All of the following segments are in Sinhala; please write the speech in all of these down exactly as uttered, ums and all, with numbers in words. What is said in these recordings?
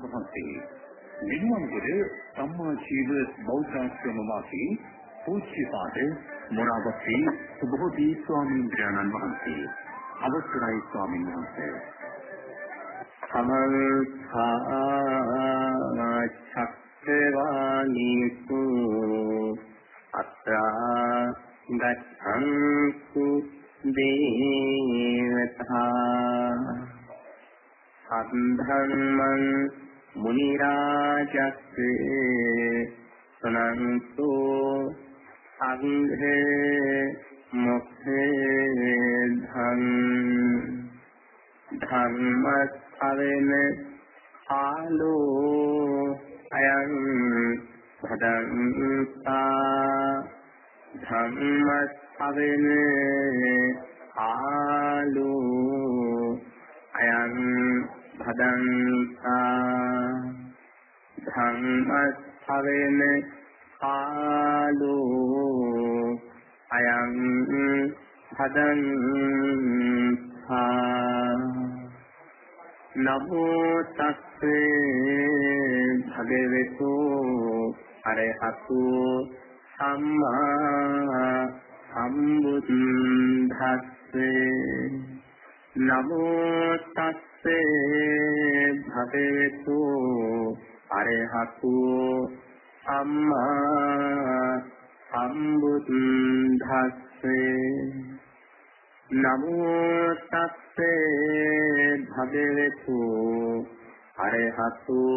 වහන්සේ නිර්මංගල සම්මා ජීව බෞද්ධාශ්‍රම වාසී පූජ්‍යපාද මොරාවත්තේ සුබෝධි ස්වාමීන් වහන්සේ අවසරයි ස්වාමීන් වහන්සේ. සමන්තා චක්කවානීසු අත්‍රා ගච්ඡන්තු දේවතා සද්ධම්මං මුනි රාජස්ස සනන්තු සංඝේ මොක්ඛේධං ධම්ම අවේන ආලෝ අයං භදංතා ධම්ම අවේන ආලෝ අයං භදංතා ධම්ම අවේන ආලෝ අයං භදංතා නමෝ තස්සේ භගවතු අරහතු සම්මා සම්බුද්දස්සේ නමෝ තස්සේ භගවතු අරහතු සම්මා සම්බුද්දස්සේ නමෝ තස්සේ භගවතු අරහතු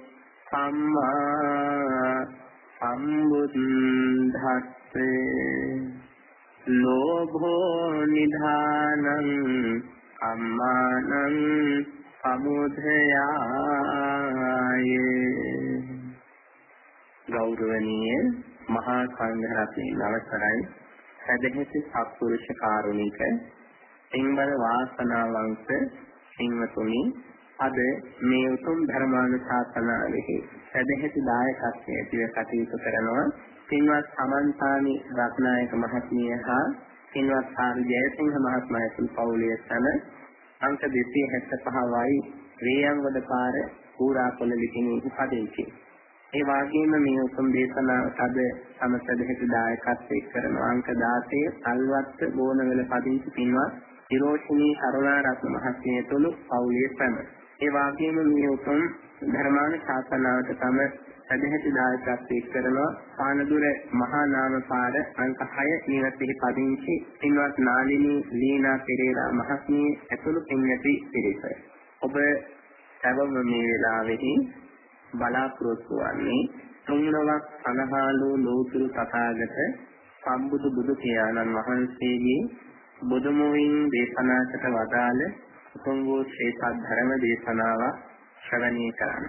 සම්මා සම්බුද්දස්සේ ලෝභෝ නිධානං අම්මානං සමුදයාය. ගෞරවනීය මහා සංඝරත්නයේ අවසරයි සදහෙති සත්පුරුෂ කාරුණික සිංවල වාසනාවන්ත සිංවතුනි, අද මේ උතුම් ධර්මානුශාසනාවෙහි සදහෙති දායකත්වයේ ඇතිව කටයුතු කරනවා සිංවත් සමන්තානි රත්නායක මහත්මිය හා සිංවත් ආර් ජයසිංහ මහත්මයා ඇතුළු පවුලේ සම අංක දෙසිය හැත්තෑ පහයි රේයන්ගොඩ පාර කූරාපොළ ලිපිණිහි පදිංචි. ඒ වගේම මේ උතුම් දේශනාවට අද සමසදෙහි දායකත්වයේ කරන අංක දාසය සල්වත්ත බෝනවල පදිංචි පින්වත් ඉරෝෂිනී කරුණාරත්න මහත්මිය තුළු පවුලේ සම. ඒ වගේම මේ උතුම් ධර්මානුශාසනාවට තම සදෙහි දායකත්වයේ කරන පානදුර මහා නාම පාර අංක හය නිවසේහි පදිංචි පින්වත් නාලිනී ලීනා පෙරේරා මහත්මිය ඇතුළු පින්වත්නි පිරිස. ඔබ සැවම මේ වෙලාවේදී බලාපොරොත්තු වන්නේ තුන්ලොවක් සනහාලු ලෝතුරු තථාගත සම්බුදු බුදු පියාණන් වහන්සේගේ බුදුමුවින් දේශනාකට වදාළ උතුම් වූ ශ්‍රී සද්ධර්ම දේශනාවක් ශ්‍රවණය කරන්න.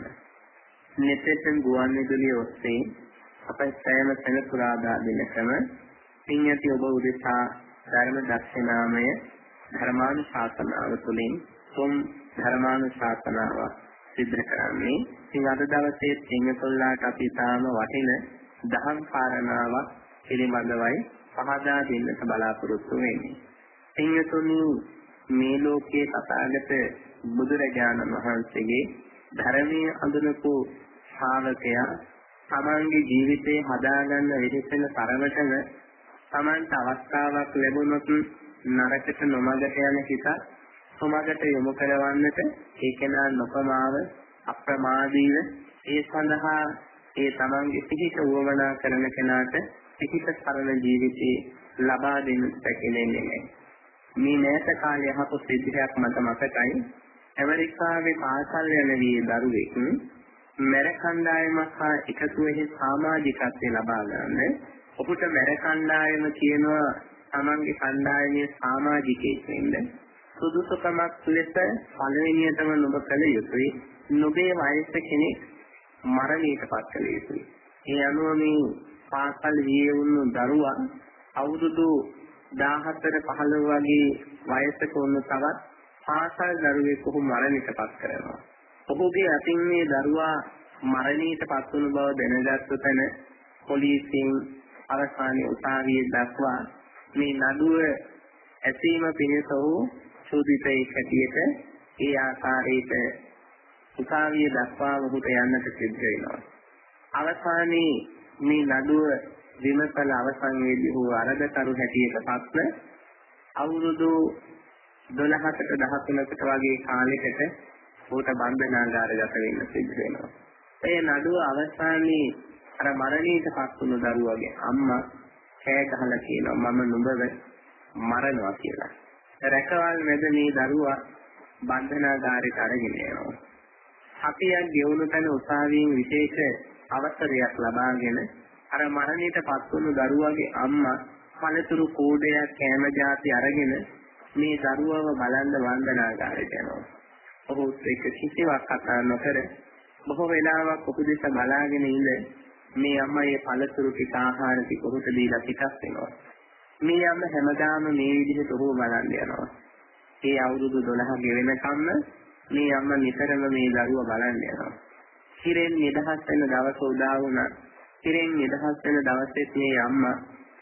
නිතෙන් ගුවන් විදුලිය ඔස්සේ අප සෑම සෙනසුරාදා දිනකම පින්යති ඔබ උදෙසා ධර්ම දක්ෂිනාමය ධර්මානුශාසනාව තුළින් තුම් ධර්මානුශාසනාවක් සිද්ධ කරන්නේ. ඉතින් අද දවසේ සිංහතුල්ලාට අපි තාම වටින දහම් කාරණාවක් පිළිබඳවයි පහදා දෙන්නට බලාපොරොත්තු වෙන්නේ. සිංහතුනි, මේ ලෝකයේ තථාගත බුදුරජාණන් වහන්සේගේ ධර්මයේ අඳුනපු ශ්‍රාවකයා තමන්ගේ ජීවිතේ හදාගන්න විදිහට තරමටම තමන්ට අවස්ථාවක් ලැබුණොත් නරකට නොමගට යන හිත සමගට යොමු කරවන්නට ඒ කෙනා නොපමාව අප්‍රමාදීව ඒ සඳහා ඒ තමන්ගේ පිහිට වුවමනා කරන කෙනාට පිහිට සරල ජීවිතේ ලබා දෙන්න පැකිලෙන්නේ නැහැ. මේ නැත කාලේ යහපත් සිද්ධියක් මට මතකයි. ඇමරිකාවේ පාසල් යන වී දරුවෙක් මැර කණ්ඩායමක් හා එකතු වෙහි සමාජිකත්වය ලබා ගන්න. ඔහුට මැර කණ්ඩායම කියනවා තමන්ගේ කණ්ඩායමේ සමාජිකයෙක් වෙන්න. සුදුසුකමක් ලෙස පළවෙනියටම නොබ කළ යුතුයි. නොබේ වයස කෙනෙක් මරණයට පත් කළ යුතුයි. ඒ අනුව මේ පාසල් වියේ වුණු දරුවා අවුරුදු දාහතර පහළොව වගේ වයසක වුණු තවත් පාසල් දරුවෙකු මරණයට පත් කරනවා. ඔහුගේ අතින් මේ දරුවා මරණයට පත් වුණු බව දැනගත්තු තැන පොලිසියෙන් අවසානයේ උසාවියේ දක්වා මේ නඩුව ඇසීම පිණිස වූ සූදිතේ කැටියට ඒ ආකාරයට උසාවිය දක්වා ඔහුට යන්නට සිද්ධ වෙනවා. අවසානයේ මේ නඩුව විමසල අවසන් වේදී ඔහු අරදකරු හැටියට පත්ව අවුරුදු දොළහකට දහතුනකට වගේ කාලයකට ඔහුට බන්ධනාගාරගත වෙන්න සිද්ධ වෙනවා. ඒ නඩුව අවසානයේ අර මරණයට පත් වුණු දරුවගේ අම්මා කෑ ගහලා කියනවා මම නුඹව මරනවා කියලා. රැකවල් මැද මේ දරුවා බන්ධනාගාරයට අරගෙන යනවා. සතියක් ගෙවුණු තැන උසාවියෙන් විශේෂ අවසරයක් ලබාගෙන අර මරණයට පත් වුණු දරුවගේ අම්මා පළතුරු කෝඩයක් කෑම ಜಾති අරගෙන මේ දරුවව බලන්න වන්දනාගාරයට යනවා. ඔහු ඒක කිසිවක් කතා නොකර බොහෝ වෙලාවක් ඔහු දෙස බලාගෙන ඉඳ මේ අම්මා මේ පළතුරු ටික ආහාර ටික ඔහුට දීලා පිටත් වෙනවා. මේ අම්මා හැමදාම මේ විදිහට ඔහු බලන්න යනවා. ඒ අවුරුදු දොළහ ගෙවෙනකම්ම මේ අම්මා නිතරම මේ දරුවා බලන්න යනවා. හිරෙන් නිදහස් වෙන දවස උදා වුණා. හිරෙන් නිදහස් වෙන දවසෙත් මේ අම්මා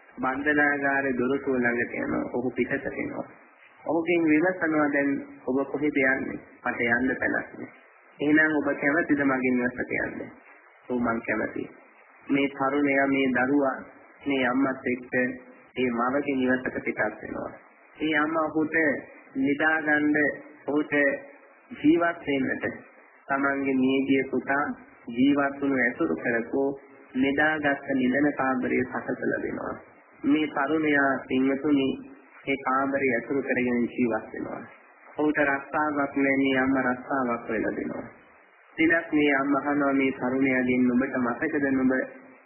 බන්ධනාගාරේ දොරටුව ළඟට යනවා. ඔහු පිටත එනවා. ඔහුගෙන් විමසනවා දැන් ඔබ කොහෙද යන්නේ? මට යන්න තැනක් නෑ. එහෙනම් ඔබ කැමතිද මගේ නිවසට යන්න? ඔව් මං කැමතියි. මේ තරුණයා මේ දරුවා මේ අම්මත් එක්ක ඒ මවගේ නිවසට පිටත් වෙනවා. මේ අම්මා ඔහුට නිදාගන්න ඔහුට ජීවත් වෙන්නට තමන්ගේ නියගිය පුතා ජීවත් වුණු ඇසුරු කරකෝ නිදාගත් නිදන කාමරයේ සකසලා දෙනවා. මේ තරුණයා පින්වතුනි ඒ කාමරය ඇසුරු කරගෙන ජීවත් වෙනවා. ඔහුට රස්සාවක් නැන්නේ අම්මා රස්සාවක් වෙලා දෙනවා. දිනක් මේ අම්මා අහනවා මේ තරුණයාගෙන් නුඹට මතකද නුඹ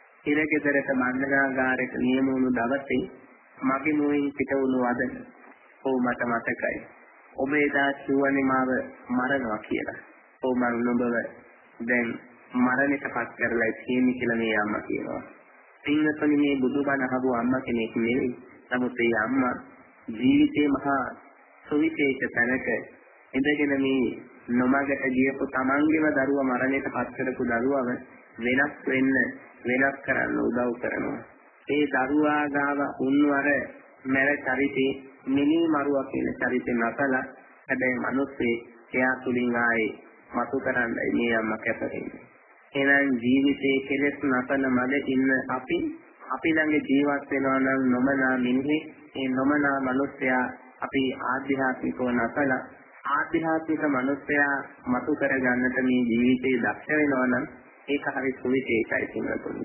ඉරගෙදරට බන්ධනාගාරයට නියම වුණු දවසේ මගේ මුවින් පිට වුණු වද? ඔව් මට මතකයි. ඔබ එදා කිව්වනේ මාව මරනවා කියලා. ඔව් මම නුඹව දැන් මරණයටපත් කරලා තියෙන්නේ කියලා මේ අම්මා කියනවා. පින්වතුනි මේ බුදුබණ අහපු අම්මා කෙනෙක් නෙවෙයි. නමුත් මේ අම්මා ජීවිතේ මහා සුවිශේෂ තැනක ඉඳගෙන මේ නොමගට ගියපු තමන්ගේම දරුවා මරණයට පත් කරපු දරුවව වෙනස් වෙන්න වෙනස් කරන්න උදව් කරනවා. ඒ දරුවා ගාව උන්වර මැර චරිතේ මිනි මරුවා කියන චරිතේ නැතලා හැබැයි මිනිස්සේ එයා තුලින් ආයේ මතු කරන්නයි මේ අම්මා කැපෙන්නේ. එහෙනම් ජීවිතයේ කෙලෙස් නැතන මැද ඉන්න අපි අපි ළඟ ජීවත් වෙනවා නම් නොමනා මිනිහේ ඒ නොමනා මිනිසයා අපි ආධ්‍යාත්මිකව නැතලා ආධ්‍යාත්මික මිනිසයා මතු කරගන්නට මේ ජීවිතේ දක්ෂ වෙනවා නම් ඒක හරි සුවිශේෂයි කියනතුනි.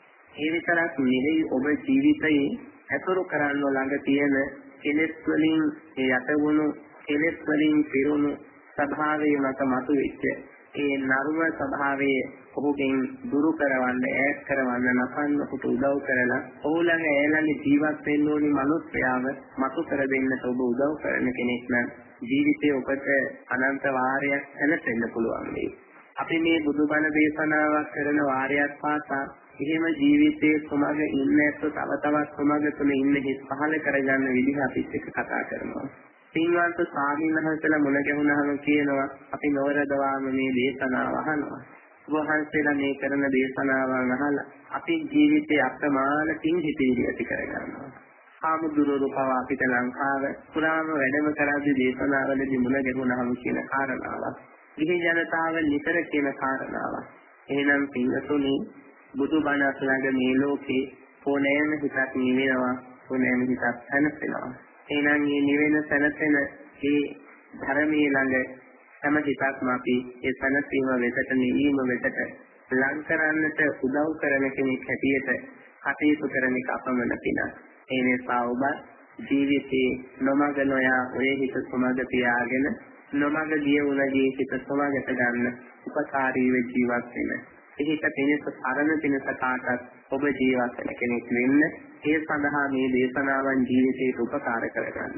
ඒ විතරක් නෙවෙයි ඔබ ජීවිතයේ ඇසුරු කරන්න ළඟ තියෙන කෙලෙස් වලින් ඒ යටවුණු කෙලෙස් වලින් පිරුණු ස්වභාවය මත මතුවෙච්ච ඒ නර්ම ස්වභාවයේ ඔහුගෙන් දුරු කරවන්න ඈත් කරවන්න නපන්න කොට උදව් කරලා ඔහු ළඟ ඇලන්නේ ජීවත් වෙන්න ඕනි මිනිස්යාව මතු කර දෙන්නට ඔබ උදව් කරන කෙනෙක් නම් ජීවිතේ ඔබට අනන්ත වාරයක් සැලසෙන්න පුළුවන් වෙයි. අපි මේ බුදුබණ දේශනාවක් කරන වාරයක් පාසා එහෙම ජීවිතයේ සමග ඉන්නත් තව තවත් සමග තුන ඉන්න හිස් පහල කරගන්න විදිහ අපිත් එක්ක කතා කරනවා. පින්වන්ත ස්වාමීන් වහන්සේලා මුණ ගැහුණාම කියනවා අපි නවරදවාම මේ දේශනාව අහනවා. වහන්සේලා මේ කරන දේශනාවන් අහලා අපි ජීවිතේ අප්‍රමාණ පින් හිතේදී ඇති කරගන්නවා. ආමුදුරෝ පව අපිට ලංකාව පුරාම වැඩම කරද්දී දේශනාවලදී මුණ ගැහුණාම කියන කාරණාවක්. ගිහි ජනතාව නිතර කියන කාරණාවක්. එහෙනම් පින්වතුනි බුදුබණ අසලඟ මේ ලෝකේ ඕනෑම හිතක් නිවෙනවා ඕනෑම හිතක් සැනසෙනවා. එහෙනම් මේ නිවෙන සැනසෙන මේ ධර්මයේ ළඟ හැම හිතක්ම අපි ඒ සැනසීම වෙතට නිවීම වෙතට ලං කරන්නට උදව් කරන කෙනෙක් හැටියට කටයුතු කරන එක අපමණ පිනක්. ඒ නිසා ඔබ ජීවිතේ නොමග නොයා ඔය හිත සමග තියාගෙන නොමග ගිය උනගේ හිත සමගට ගන්න උපකාරීව ජීවත් වෙන. එහිට පිණිස සරණ පිණිස කාටත් ඔබ ජීවත් වෙන කෙනෙක් වෙන්න. ඒ සඳහා මේ දේශනාවන් ජීවිතයට උපකාර කරගන්න.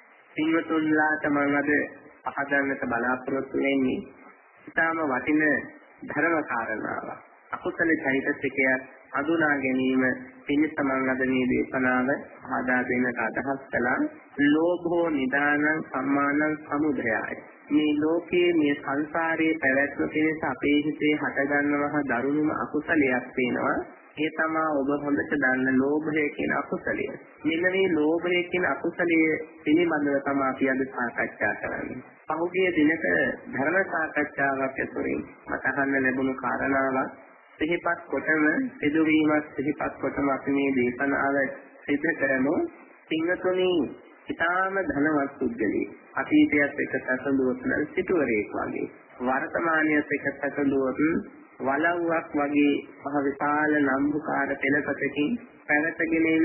සිංහතුන්ලාට මම අද පහදන්නට බලාපොරොත්තු වෙන්නේ ඉතාම වටින ධර්ම කාරණාවක්. අකුසල චෛතසිකය අඳුනා ගැනීම පිණිස මම අද මේ දේශනාව ආදා දෙන්නට අදහස් කළා. ලෝභෝ නිදානං සම්මානං සමුදයයි. මේ ලෝකයේ මේ සංසාරයේ පැවැත්ම පිණිස අපේ හිතේ හටගන්නවා දරුණුම අකුසලයක් වෙනවා. ඒ තමයි ඔබ හොඳට දන්න ලෝභය කියන අකුසලය. මෙන්න මේ ලෝභය කියන අකුසලය පිළිබඳව තමයි අපි අද සාකච්ඡා කරන්නේ. පහුගිය දිනක ධර්ම සාකච්ඡාවක් ඇතුළේ මට අහන්න ලැබුණු කාරණාවක් සිහිපත් කොටම සිදුවීමක් සිහිපත් කොටම අපි මේ දේශනාව සිදු කරමු. සිංහතුනි ඉතාම ධනවත් පුද්ගලෙක්. අතීතයත් එක්ක සැසඳුවොත් නම් සිටුවරයෙක් වගේ. වර්තමානයත් එක්ක සැසඳුවොත් වලව්වක් වගේ මහ විශාල නම්බුකාර පෙළපතකින් පැවතගෙන එන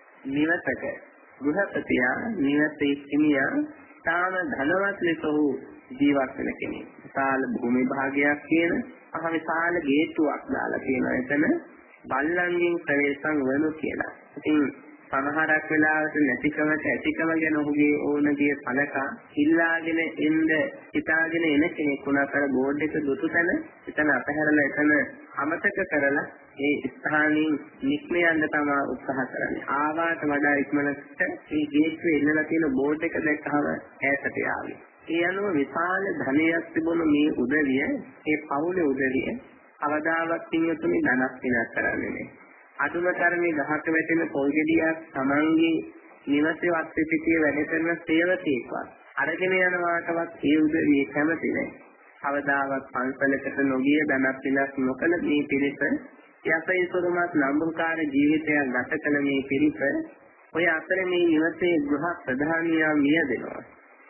නිවසක ගෘහපතියා නිවසේ හිමියා තාම ධනවත් ලෙස ඔහු ජීවත් වෙන කෙනෙක්. විශාල භූමි භාගයක් කියන මහ විශාල ගේට්ටුවක් දාලා තියෙනවා එතන බල්ලන්ගෙන් ප්‍රවේශම් වෙනු කියලා. ඉතින් සමහරක් වෙලාවට නැතිකමට ඇතිකම ගැන ඔහුගේ ඕනගේ සලකා ඉල්ලාගෙන එන්න හිතාගෙන එන කෙනෙක් වුණා කර බෝඩ් එක දුටු තැන එතන අපහැරලා එතන අමතක කරලා ඒ ස්ථානින් නික්ම යන්න තමයි උත්සාහ කරන්නේ. ආවාට වඩා ඉක්මනට මේ ගේට්ටුවේ ඉන්නලා තියෙන බෝඩ් එක දැක්කම ඈතට යාවි. ඒ අනුව විශාල ධනයක් තිබුණු මේ උදවිය ඒ පවුලේ උදවිය අවදාවත් පින්වතුනි ධනක් විනාශ කරන්නේ නැහැ. අදුම තරමේ ගහක වැටෙන පොල් ගෙඩියක් තමන්ගේ නිවසේ වත් පිටියේ වැඩ කරන සේවකයෙක්වත් අරගෙන යනවාටවත් ඒ උදවිය කැමති නැහැ. අවදාවත් පන්සලකට නොගිය ධනක් විනාශ නොකළ මේ පිරිස යසයිසුරුමත් නම්බුකාර ජීවිතයක් ගත කළ මේ පිරිස ඔය අතර මේ නිවසේ ගෘහ ප්‍රධානියා මියදෙනවා.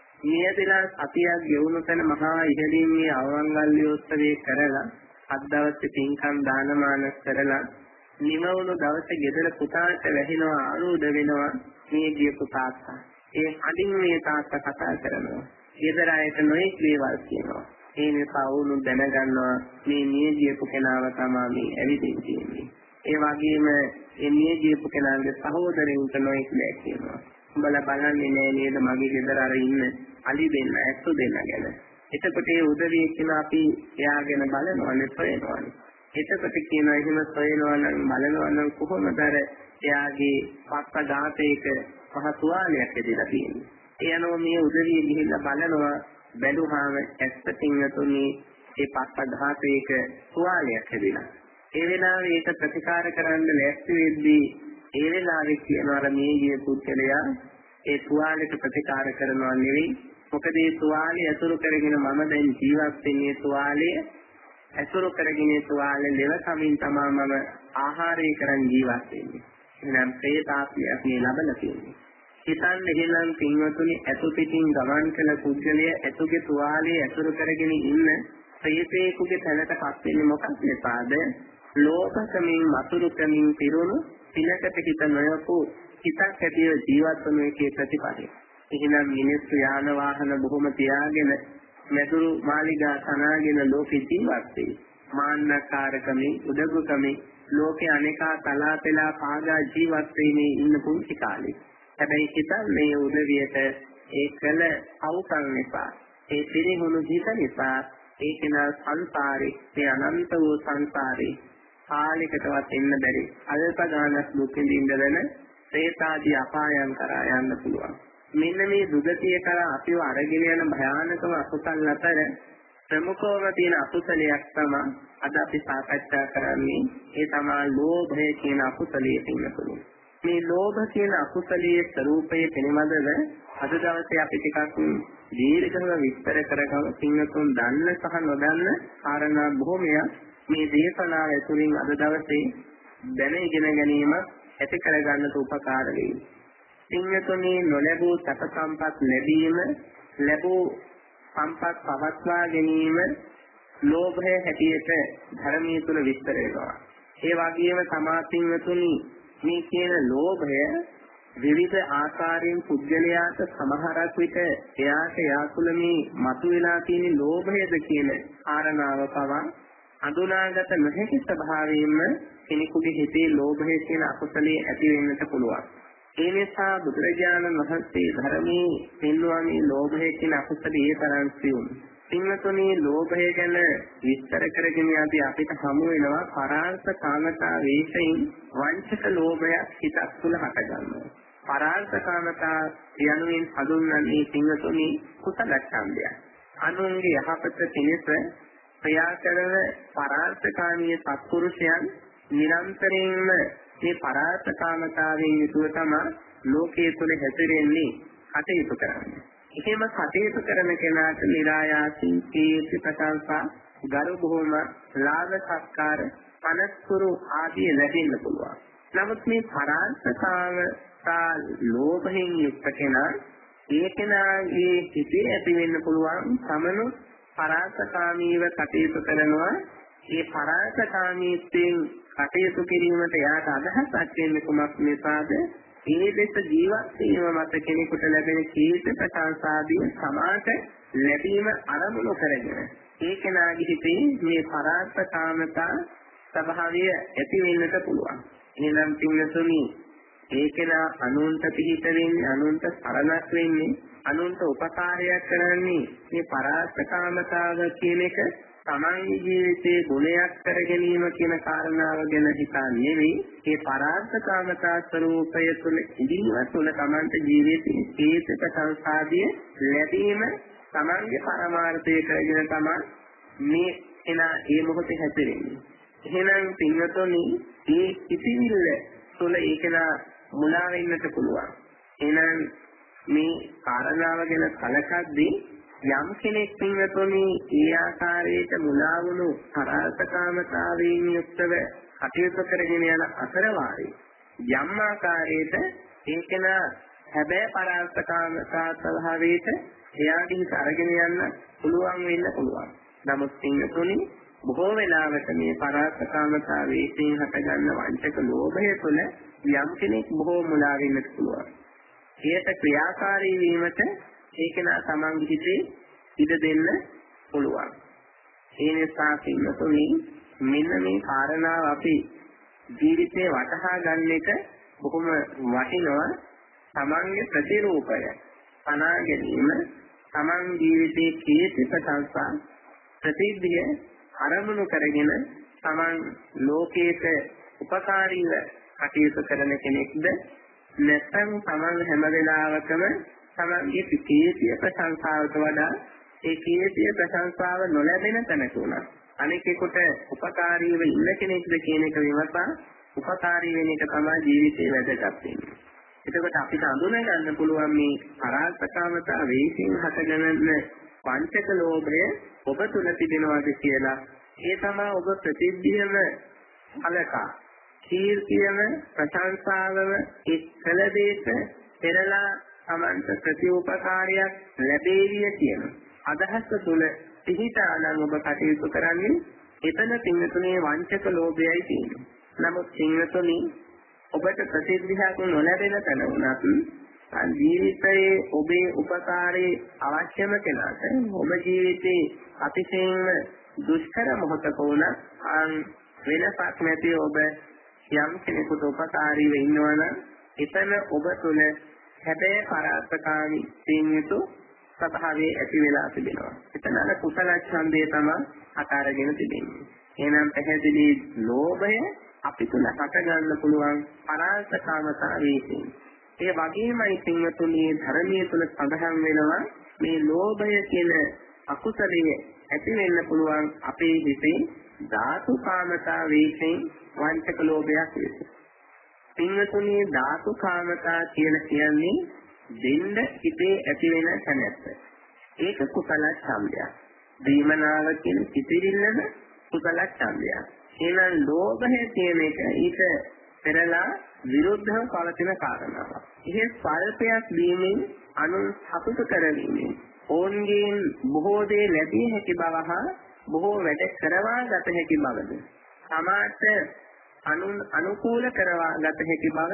මියදලා සතියක් ගෙවුණු තැන මහා ඉහළින් මේ අවමංගල්‍යෝත්සවය කරලා අත් දවසේ පින්කම් දානමාන කරලා නිමවුණු දවසේ ගෙදර පුතාට වැහිනවා ආරූඪ වෙනවා මේ ගියපු තාත්තා. ඒ අඳින් මේ තාත්තා කතා කරනවා. ගෙදර අයට නොයෙක් දේවල් කියනවා. ඒ නිසා වුණු දැනගන්නවා මේ මිය ගියපු කෙනාව තමයි මේ ඇවිදින් තියෙන්නේ. ඒ වගේම මේ මිය ගියපු කෙනාගේ සහෝදරයන්ට නොයෙක් දේ කියනවා. උඹලා බලන්නේ නෑ නේද මගේ ගෙදර අර ඉන්න අලි දෙන්න ඇස්සු දෙන්න ගැන. එතකොට ඒ උදවිය කියන අපි එයාගෙන බලනවා නේ සොයනවානේ. එතකොට කියනවා එහෙම සොයනවා නම් බලනවා නම් කොහොමද අර එයාගේ පස්ස දාතේක පහ තුවාලයක් ඇදලා තියෙන්නේ. ඒ අනුව මේ උදවිය ගිහිල්ලා බලනවා බැලුවාම ඇත්තටින්ම තුනේ ඒ පස්ස දාතේක තුවාලයක් ඇදලා. ඒ වෙලාවේ ඒක ප්‍රතිකාර කරන්න ලෑස්ති වෙද්දී ඒ වෙලාවේ කියනවා අර මේ ගිය පුද්ගලයා ඒ තුවාලෙට ප්‍රතිකාර කරනවා නෙවෙයි. මොකද මේ තුවාලය අතුරු කරගෙන මම දැන් ජීවත් වෙන්නේ තුවාලය අතුරු කරගෙන තුවාලේ ලෙව කමින් තමයි මම ආහාරය කරන් ජීවත් වෙන්නේ. එහෙනම් ප්‍රේතාත්මයක් මේ ලබලා තියෙන්නේ. හිතන්න එහෙනම් පින්වතුනි අතු පිටින් ගමන් කළ පුද්ගලයා අතුගේ තුවාලේ අතුරු කරගෙන ඉන්න ප්‍රේතේකුගේ තැනටපත් වෙන්නේ මොකක් නිසාද? ලෝකකමින් මතුරු කමින් පිරුණු පිනකට හිත නොයපු හිතක් ඇතිව ජීවත් වන එකේ ප්‍රතිපලය. එහෙනම් මිනිස්සු යාන වාහන බොහොම තියාගෙන මෙතුරු මාලිගා සනාගෙන ලෝකෙ ජීවත් වේ. මාන්නකාරකමින් උදගුකමින් ලෝකේ අනේකා තලාපෙලා පාගා ජීවත් වෙන්නේ ඉන්න පුංචි කාලේ. හැබැයි හිතන් මේ උදවියට ඒ කළ අවුකම් නිසා ඒ පිරිහුණු හිත නිසා ඒ කෙනා සංසාරේ මේ අනන්ත වූ සංසාරේ කාලයකටවත් එන්න බැරි අල්ප ගානක් දුක් විඳින්න වෙන ප්‍රේතාදී අපායන් කරා යන්න පුළුවන්. මෙන්න මේ දුගතිය කරා අපිව අරගෙන යන භයානකම අකුසල් අතර ප්‍රමුඛවම තියෙන අකුසලයක් තමයි අද අපි සාකච්ඡා කරන්නේ. ඒ තමයි ලෝභය කියන අකුසලයේ තියෙන පුළුවන්. මේ ලෝභ කියන අකුසලයේ ස්වરૂපයේ පිළිබඳව අද දවසේ අපි ටිකක් දීර්ඝව විස්තර කරගමු. සිංහතුන් දන්න සහ නොදන්න කාරණා බොහෝමයක් මේ දේශනාව ඇතුලින් අද දවසේ දැන ඉගෙන ගැනීම ඇති කරගන්නට උපකාර වෙයි. සිංහතුනි නොලැබූ සැප සම්පත් ලැබීම, ලැබූ සම්පත් පවත්වා ගැනීම ලෝභය හැටියට ධර්මයේ තුල විස්තර වෙනවා. ඒ වගේම තමා සිංහතුනි මේ කියන ලෝභය විවිධ ආකාරයෙන් පුද්ගලයාට සමහරක් විට එයාට එයා තුළ මේ මතුවලා තියෙන ලෝභයද කියන කාරණාව පවා අඳුනාගත නොහැකි ස්වභාවයෙන්ම කෙනෙකුගේ හිතේ ලෝභය කියන අකුසලයේ ඇති වෙන්නට පුළුවන්. ඒ නිසා බුදුරජාණන් වහන්සේ ධර්මයේ පෙන්වන මේ ලෝභය කියන අකුසලයේ තරම් සියුම්. සිංහතුනි ලෝභය ගැන විස්තර කරගෙන යද්දී අපිට හමු වෙනවා පරාර්ථ කාමතා වේශයෙන් වංචක ලෝභයක් හිතක් තුළ හටගන්නවා. පරාර්ථ කාමතා යනුවෙන් හඳුන්වන්නේ සිංහතුනි කුසල ඡන්දය. අනුන්ගේ යහපත පිණිස ක්‍රියා කරන පරාර්ථකාමී සත්පුරුෂයන් නිරන්තරයෙන්ම මේ පරාර්ථකාමතාවෙන් යුතුව තමයි ලෝකයේ තුල හැසිරෙන්නේ කටයුතු කරන්නේ. එහෙම කටයුතු කරන කෙනාට නිරායාසින් කීර්ති ප්‍රශංසා ගරු බුහුම ලාභ සත්කාර අනතුරු ආදී ලැබෙන්න පුළුවන්. නමුත් මේ පරාර්ථකාම සා ලෝභයෙන් යුක්ත කෙනා ඒ කෙනාගේ හිතේ ඇති වෙන්න පුළුවන් සමනු පරාර්ථකාමීව කටයුතු කරනවා. ඒ පරාර්ථකාමීත්වයෙන් කටයුතු කිරීමට යාට අදහසක් වෙන්නේ කුමක් නිසාද? ඒ දෙස ජීවත් වීම මත කෙනෙකුට ලැබෙන කීර්ති ප්‍රශංසාදී සමාත ලැබීම අරමුණු කරගෙන ඒ කෙනාගේ හිතේ මේ පරාර්ථකාමතා ස්වභාවය ඇති වෙන්නට පුළුවන්. එහෙනම් පින්නතුනි ඒ කෙනා අනුන්ට පිහිට වෙන්නේ, අනුන්ට සරණක් වෙන්නේ, අනුන්ට උපකාරයක් කරන්නේ මේ පරාර්ථකාමතාව කියන එක තමන්ගේ ජීවිතයේ ගුණයක් කර ගැනීම කියන කාරණාව ගැන හිතන්නේ නෙවෙයි. මේ පරාර්ථකාමතා ස්වરૂපය තුළ ඉදීම තුළ තමන්ට ජීවිතයේ හේතුක සංසාදිය ලැබීම තමන්ගේ පරමාර්ථය කරගෙන තමයි මේ එනා ඒ මොහොතේ හැසිරෙන්නේ. එහෙනම් පින්වතුනි මේ කිසිවිල්ල තුළ ඒකලා මුලා වෙන්නට පුළුවන්. එහෙනම් මේ කාරණාව ගැන කලකද්දී යම් කෙනෙක් පින්වතුනි ඒ ආකාරයට මුලා වුණු පරාර්ථකාමතාවයෙන් යුක්තව කටයුතු කරගෙන යන අතර වාරේ යම් ආකාරයකට ඒකන හැබැයි පරාර්ථකාමතා ස්වභාවයට එයාගේ හිත අරගෙන යන්න පුළුවන් වෙන්න පුළුවන්. නමුත් පින්වතුනි බොහෝ වෙලාවට මේ පරාර්ථකාමතාවයෙන් හටගන්න වංචක ලෝභය තුළ යම් කෙනෙක් බොහෝ මුලා වෙන්නත් පුළුවන්. ඒකට ක්‍රියාකාරී වීමට ඒකනා තමන්ගේ හිතේ ඉඩ දෙන්න පුළුවන්. ඒ නිසා පින්වතුනි මෙන්න මේ කාරණාව අපි ජීවිතේ වටහා ගන්න එක බොහොම වටිනවා. තමන්ගේ ප්‍රතිරූපය පනා ගැනීම, තමන් ජීවිතයේ කීර්ති ප්‍රශංසා ප්‍රතිද්ධිය අරමුණු කරගෙන තමන් ලෝකයට උපකාරීව කටයුතු කරන කෙනෙක්ද නැත්නම් තමන් හැම වෙලාවකම තමන්ගේ කීර්තිය ප්‍රශංසාවට වඩා ඒ කීර්තිය ප්‍රශංසාව නොලැබෙන තැනක උනා අනෙකෙකුට උපකාරීව ඉන්න කෙනෙක්ද කියන එක විමසා උපකාරී වෙන එක තමයි ජීවිතේ වැදගත් වෙන්නේ. එතකොට අපිට අඳුන ගන්න පුළුවන් මේ පරාර්ථකාමතා වේසින් හටගන්න පංචක ලෝභය ඔබ තුල තිබෙනවාද කියලා. ඒ තමයි ඔබ ප්‍රතිද්ධියම අලකා කීර්තියම ප්‍රශංසාවම එක්කල දෙක පෙරලා තමන්ට ප්‍රතිඋපකාරයක් ලැබේවිය කියන අදහස තුල පිහිටානම් ඔබ කටයුතු කරන්නේ එතන පින්තුනේ වංචක ලෝභයයි තියෙන්නේ. නමුත් පින්තුනි ඔබට ප්‍රතිද්ධියක් නොලැබෙන තැන වුණත් ජීවිතයේ ඔබේ උපකාරයේ අවශ්‍යම කෙනාට ඔබ ජීවිතේ අතිශයින්ම දුෂ්කර මොහොතක වුණත් වෙනසක් නැති ඔබ යම් කෙනෙකුට උපකාරීව ඉන්නවනම් එතන ඔබ තුළ හැබැයි පරාර්ථකාමී තේන්විතු සබහාවේ ඇති වෙලා තිබෙනවා. එතන අර කුසල ඡන්දය තමයි අකාරගෙන තිබෙන්නේ. එහෙනම් පැහැදිලි ලෝභය අපි තුළ හට ගන්න පුළුවන් පරාර්ථකාමතාවයෙන්. ඒ වගේමයි පින්වතුනි ධර්මයේ තුල සඳහන් වෙනවා මේ ලෝභය කියන අකුසලයේ ඇති වෙන්න පුළුවන් අපේ හිතේ ධාතු කාමතා වේශයෙන් වංචක ලෝභයක් විසින්. පින්වතුනි ධාතු කාමතා කියලා කියන්නේ දෙන්න හිතේ ඇති වෙන කැමැත්ත. ඒක කුසල ඡන්දයක්. දීමනාව කියන සිතිරිල්ලම කුසල ඡන්දයක්. එහෙනම් ලෝභය කියන එක ඊට පෙරලා විරුද්ධව පවතින කාරණාවක්. ඉහි ස්වල්පයක් දීමෙන් අනුන් සතුට කරවීමෙන් ඕන්ගෙන් බොහෝ දේ ලැබිය හැකි බව හා බොහෝ වැඩ කරවා ගත හැකි බවද සමාජ අනුන් අනුකූල කරවා ගත හැකි බව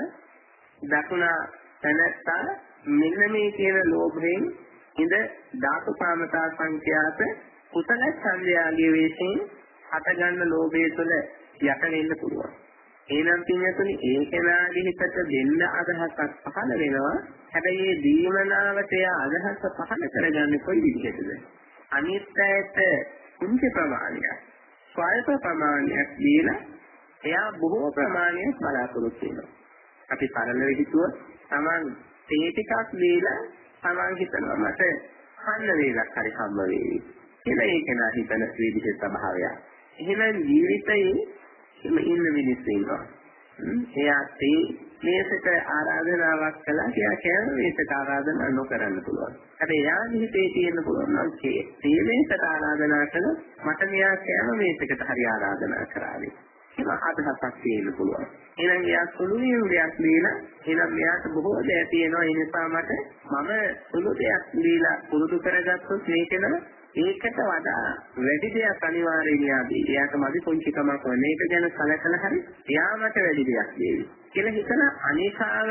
දකුණා තැනත්තා මෙන්න මේ කියන ලෝභයෙන් ඉඳ ධාතු කාමතා සංඛ්‍යාත කුසල ඡන්දයාගේ වේශයෙන් හටගන්න ලෝභය තුළ යට වෙන්න පුළුවන්. එනම් පින්වතුනි ඒ කෙනාගේ හිතට දෙන්න අදහසක් පහළ වෙනවා. හැබැයි මේ දීමනාවට යා අදහස පහළ කරගන්නේ කොයි විදිහටද? අනිත්‍යයට කුංචි ප්‍රමාණයක්, ස්වල්ප ප්‍රමාණයක් දීලා එයා බොහෝ ප්‍රමාණයක් බලාපොරොත්තු වෙනවා. අපි පරලෙ හිතුව Taman තේ ටිකක් දීලා Taman හිතනවා මට කන්න වේලක් හරි හම්බ වෙයි. කියලා ඒ කෙනා හිතන විදිහේ ස්වභාවයක්. එහෙනම් ජීවිතයේ ඉන්න මිනිස්සු ඉන්නවා. එයාට මේකට ආරාධනාවක් කළා කියලා කියන මේකට ආරාධනා නොකරන්න පුළුවන්. හැබැයි එයාගේ හිතේ තියෙන්න පුළුවන් නම් තේමේකට ආරාධනා කළ මට මෙයා කෑම මේකට හරි ආරාධනා කරාවි. ඒක අදහසක් තියෙන්න පුළුවන්. එහෙනම් එයා සුළු දෙයක් දීලා එහෙනම් මෙයාට බොහෝ දේ තියෙනවා. ඒ නිසා මට මම සුළු දෙයක් දීලා පුරුදු කරගත්තොත් මේකන ඒකට වඩා වැඩි දෙයක් අනිවාර්යයෙන් යාදී. එයාට මදි පොන්චිකමක් වනේ. ඒක ගැන සැලකලා හරි එයා මට වැඩි දෙයක් දෙවි. කියලා හිතන අනේකාව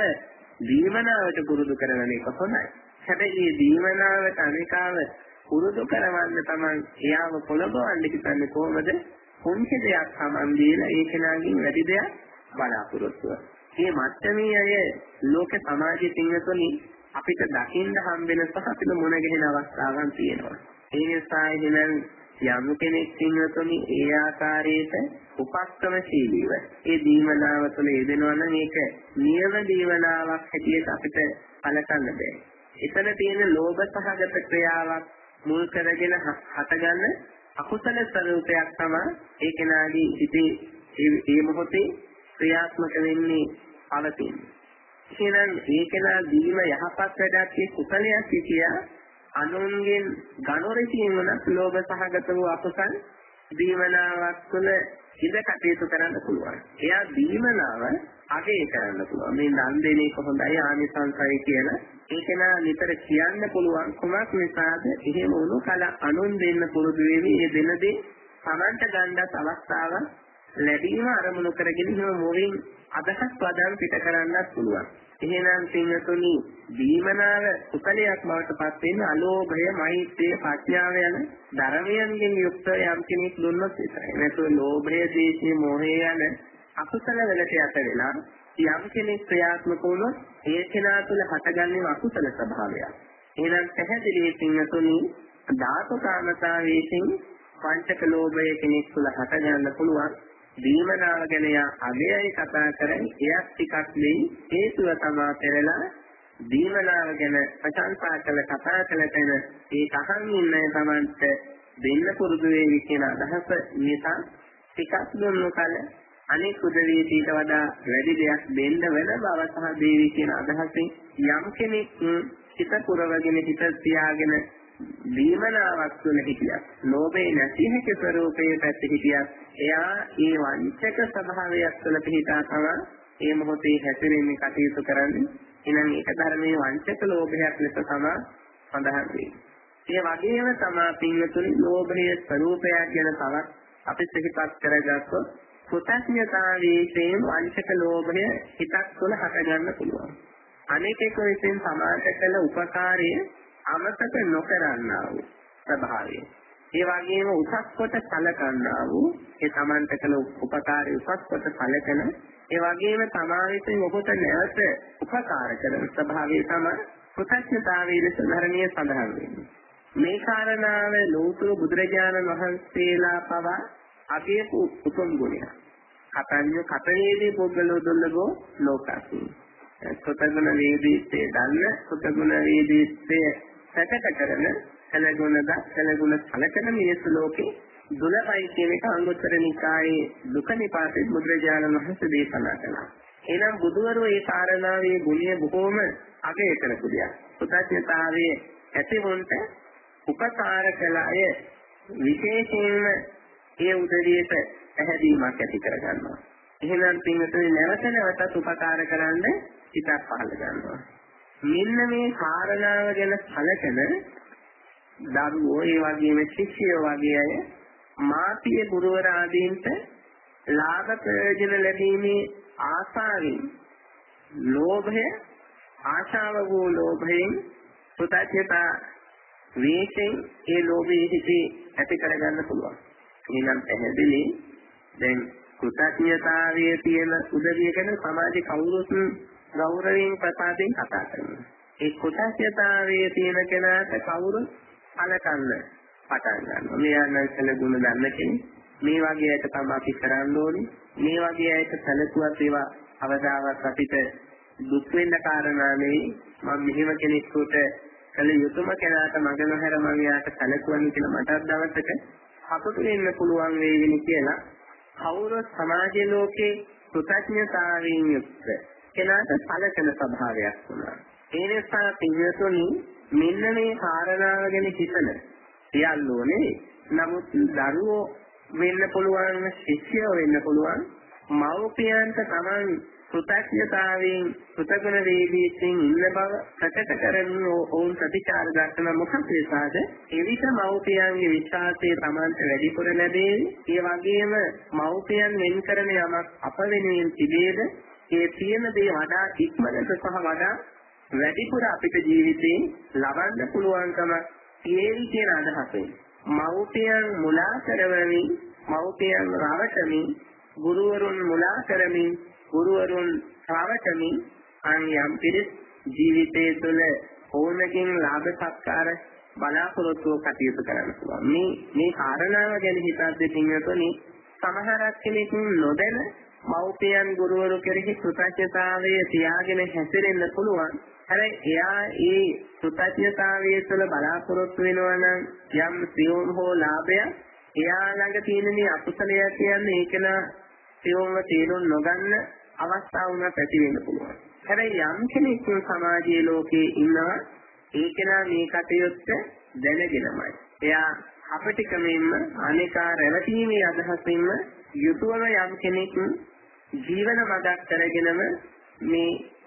දීමනාවට පුරුදු කරන එක හොඳයි. හැබැයි මේ දීමනාවට අනේකාව පුරුදු කරවන්න තමයි එයාව පොළඹවන්න හිතන්නේ කොහොමද? පොන්චි දෙයක් සමන් දීලා ඒ කෙනාගෙන් වැඩි දෙයක් බලාපොරොත්තු වෙනවා. මේ මට්ටමේ අය ලෝක සමාජයේ තින්නතොනි අපිට දකින්න හම්බෙන සහ අපිට මුණ ගැහෙන අවස්ථාවන් තියෙනවා. ඒ නිසා එහෙනම් යම් කෙනෙක් ඉන්නතොනි ඒ ආකාරයට උපක්‍රමශීලීව ඒ දීමනාව තුළ යෙදෙනවා නම් ඒක නියම දීමනාවක් හැටියට අපිට කලකන්න බෑ. එතන තියෙන ලෝභ සහගත ක්‍රියාවක් මුල් කරගෙන හටගන්න අකුසල ස්වરૂපයක් තමයි ඒ කෙනාගේ හිතේ මේ මොහොතේ ක්‍රියාත්මක වෙන්නේ පවතින්නේ. එහෙනම් ඒ කෙනා දීම යහපත් වැඩක් කුසලයක් කියා අනුන්ගෙන් ගණොරකින් වුණත් ලෝභ සහගත වූ අකුසල් දීමනාවක් තුළ ඉඳ කටයුතු කරන්න පුළුවන්. එයා දීමනාව අගය කරන්න පුළුවන්. මේ දන් දෙන එක හොඳයි ආනිසංසයි කියලා ඒක නා නිතර කියන්න පුළුවන්. කුමක් නිසාද? එහෙම වුණු කල අනුන් දෙන්න පුරුදු වෙවි. ඒ දෙනදී සමන්ත ගණ්ඩත් අවස්ථාවක් ලැබීම අරමුණු කරගෙන එහෙම මොවින් අදහස් වදන් පිට කරන්නත් පුළුවන්. එහෙනම් පින්තුනි දීමනාව කුසලයක් බවට පත් වෙන අලෝභය, මෛත්‍රිය, ප්‍රඥාව යන ධර්මයන්ගෙන් යුක්ත යම් කෙනෙක් දුන්නොත් විතරයි. නැත්නම් ලෝභය, ද්වේෂය, මෝහය යන අකුසල වලට යට වෙලා යම් කෙනෙක් ක්‍රියාත්මක වුණොත් ඒ කෙනා තුළ හටගන්නේ අකුසල ස්වභාවයක්. එහෙනම් පැහැදිලි පින්තුනි ධාතු කාමතාවයෙන් පංචක ලෝභය කෙනෙක් තුළ හටගන්න පුළුවන්. දීමනාව ගැන යා අගයයි කතා කරන්නේ එයක් ටිකක් දෙයි හේතුව තමයි පෙරලා දීමනාව ගැන ප්‍රශංසා කළ කතා කළ තැන ඒ කහන් ඉන්නේ තමන්ට දෙන්න පුරුදු වෙවි කියන අදහස නිසා ටිකක් දුන්නු කල අනෙක් උදවියට වඩා වැඩි දෙයක් දෙන්න වෙන බව සහ දේවි කියන අදහසින් යම් කෙනෙක් හිත පුරවගෙන හිත තියාගෙන දීමනාවක් තුළ හිටියක් ලෝභේ නැති හැකි ස්වરૂපයේ පැත්තේ හිටියක් එයා ඒ වංචක ස්වභාවයක් තුළ පිහිටා තමයි මේ මොහොතේ හැසිරෙන්නේ කටයුතු කරන්නේ. එහෙනම් ඒක ධර්මයේ වංචක ලෝභයක් ලෙස තමයි සඳහන් වෙන්නේ. ඒ වගේම තමයි පින්තුනි ලෝභයේ ස්වરૂපයක් ගැන තවත් අපි සිහිපත් කරගත්තොත් කෘතඥතාවයෙන් වංචක ලෝභය හිතක් තුළ හටගන්න පුළුවන්. අනේකක විසින් සමාජ කළ උපකාරය අමතක නොකරන්නා වූ ස්වභාවය. ඒ වගේම උසස් කොට සැලකන්නා වූ ඒ තමන්ට කළ උපකාරය උසස් කොට සැලකන ඒ වගේම සමාජයෙන් ඔබට නැවත උපකාර කරන ස්වභාවය තමයි කෘතඥතාවයේ ලෙස ධර්මයේ සඳහන් වෙන්නේ. මේ කාරණාව ලෝතුරු බුදුරජාණන් වහන්සේලා පවා අගයපු උතුම් ගුණයක්. කතඤ්ඤ කතවේදී පුද්ගලෝ දුර්ලභෝ ලෝකස්මි. කෘතගුණ වේදීත්තේ දන්න කෘතගුණ වේදීත්තේ සැකක කරන සලගුණද සලගුණ සලකන මිනිස් ලෝකේ දුලපයි කියන එක අංගුත්තර නිකායේ දුක නිපාතේ බුදුරජාණන් වහන්සේ දේශනා කළා. එනම් බුදුවරු ඒ කාරණාවේ ගුණය බොහෝම අගය කරපු දෙයක්. කෘතඥතාවයේ ඇතිවොන්ට උපකාර කළ අය විශේෂයෙන්ම ඒ උදවියට පැහැදීමක් ඇති කර ගන්නවා. එහෙනම් පින්වතුනි නැවත නැවතත් උපකාර කරන්න හිතක් පහළ ගන්නවා. මෙන්න මේ කාරණාව ගැන සැලකෙන දරුවෝ ඒ වගේම ශිෂ්‍යයෝ වගේ අය මාපිය ගුරුවර ආදීන්ට ලාභ ප්‍රයෝජන ලැබීමේ ආසාවෙන් ලෝභය ආශාව වූ ලෝභයෙන් සුතඥතා වේශයෙන් ඒ ලෝභයේ හිතේ ඇති කරගන්න පුළුවන්. එහෙනම් පැහැදිලි දැන් කෘතඥතාවයේ තියෙන උදවිය ගැන සමාජයේ කවුරුත් ගෞරවයෙන් ප්‍රසාදයෙන් කතා කරනවා. ඒ කෘතඥතාවයේ තියෙන කෙනාට කවුරුත් අලකන්න පටන් ගන්නවා. මෙයා නම් කළ ගුණ දන්න කෙනෙක්. මේ වගේ අයට තමයි අපි කරන්න ඕනේ. මේ වගේ අයට සැලකුවත් ඒවා අවදාවත් අපිට දුක් වෙන්න කාරණා නෙවෙයි. මම මෙහෙම කෙනෙකුට කළ යුතුම කෙනාට මඟ නොහැර මම යාට සැලකුවන්නේ කියලා මටත් දවසක සතුටු වෙන්න පුළුවන් වේවිනි කියලා කවුරුත් සමාජ ලෝකේ කෘතඥතාවයෙන් යුක්ත කෙනාට සැලකෙන ස්වභාවයක් වුණා. ඒ නිසා පින්වතුනි මෙන්න මේ කාරණාව ගැන හිතන සියල්ලෝ නෙවෙයි. නමුත් දරුවෝ වෙන්න පුළුවන්, ශිෂ්‍යයෝ වෙන්න පුළුවන්, මව්පියන්ට Taman කෘතඥතාවයෙන් කෘතගුණ වේදීත්වයෙන් ඉන්න බව ප්‍රකට කරමින් ඔවුන් ප්‍රතිචාර දක්වන මොකක්ද ඒසාද? එවිට මව්පියන්ගේ විශ්වාසය Tamanට වැඩිපුර ලැබේවි. ඒ වගේම මව්පියන් වෙන් කරන යමක් අප වෙනුවෙන් තිබේද? ඒ තියෙන දේ වඩා ඉක්මනට සහ වඩා වැඩිපුර අපිට ජීවිතේ ලබන්න පුළුවන්කම තියෙයි කියන අදහසෙන් මව්පියන් මුලා කරවමින්, මව්පියන් රවටමින්, ගුරුවරුන් මුලා කරමින්, ගුරුවරුන් රවටමින් අන් යම් පිරිස් ජීවිතයේ තුළ ඕනකින් ලාභ සත්කාර බලාපොරොත්තු කටයුතු කරන්න පුළුවන්. මේ මේ කාරණාව ගැන හිතද්දී පින්වතුනි සමහරක් කෙනෙක් නොදැන මව්පියන් ගුරුවරු කෙරෙහි කෘතඥතාවය තියාගෙන හැසිරෙන්න පුළුවන්. හැබැයි එයා ඒ කෘතඥතාවය තුළ බලාපොරොත්තු වෙනවා නම් යම් සියුම් හෝ ලාභයක් එයා ළඟ තියෙන මේ අකුසලයක් කියන්නේ ඒකන සියුම්ව තේරුම් නොගන්න අවස්ථාව උනත් ඇති වෙන්න පුළුවන්. හැබැයි යම් කෙනෙක් සමාජයේ ලෝකේ ඉන්නවා ඒකන මේ කටයුත්ත දැනගෙනමයි. එයා අපටිකමින්ම අනේකා රැවටීමේ අදහසින්ම යුතුවම යම් කෙනෙක් ජීවන මඟක් කරගෙනම මේ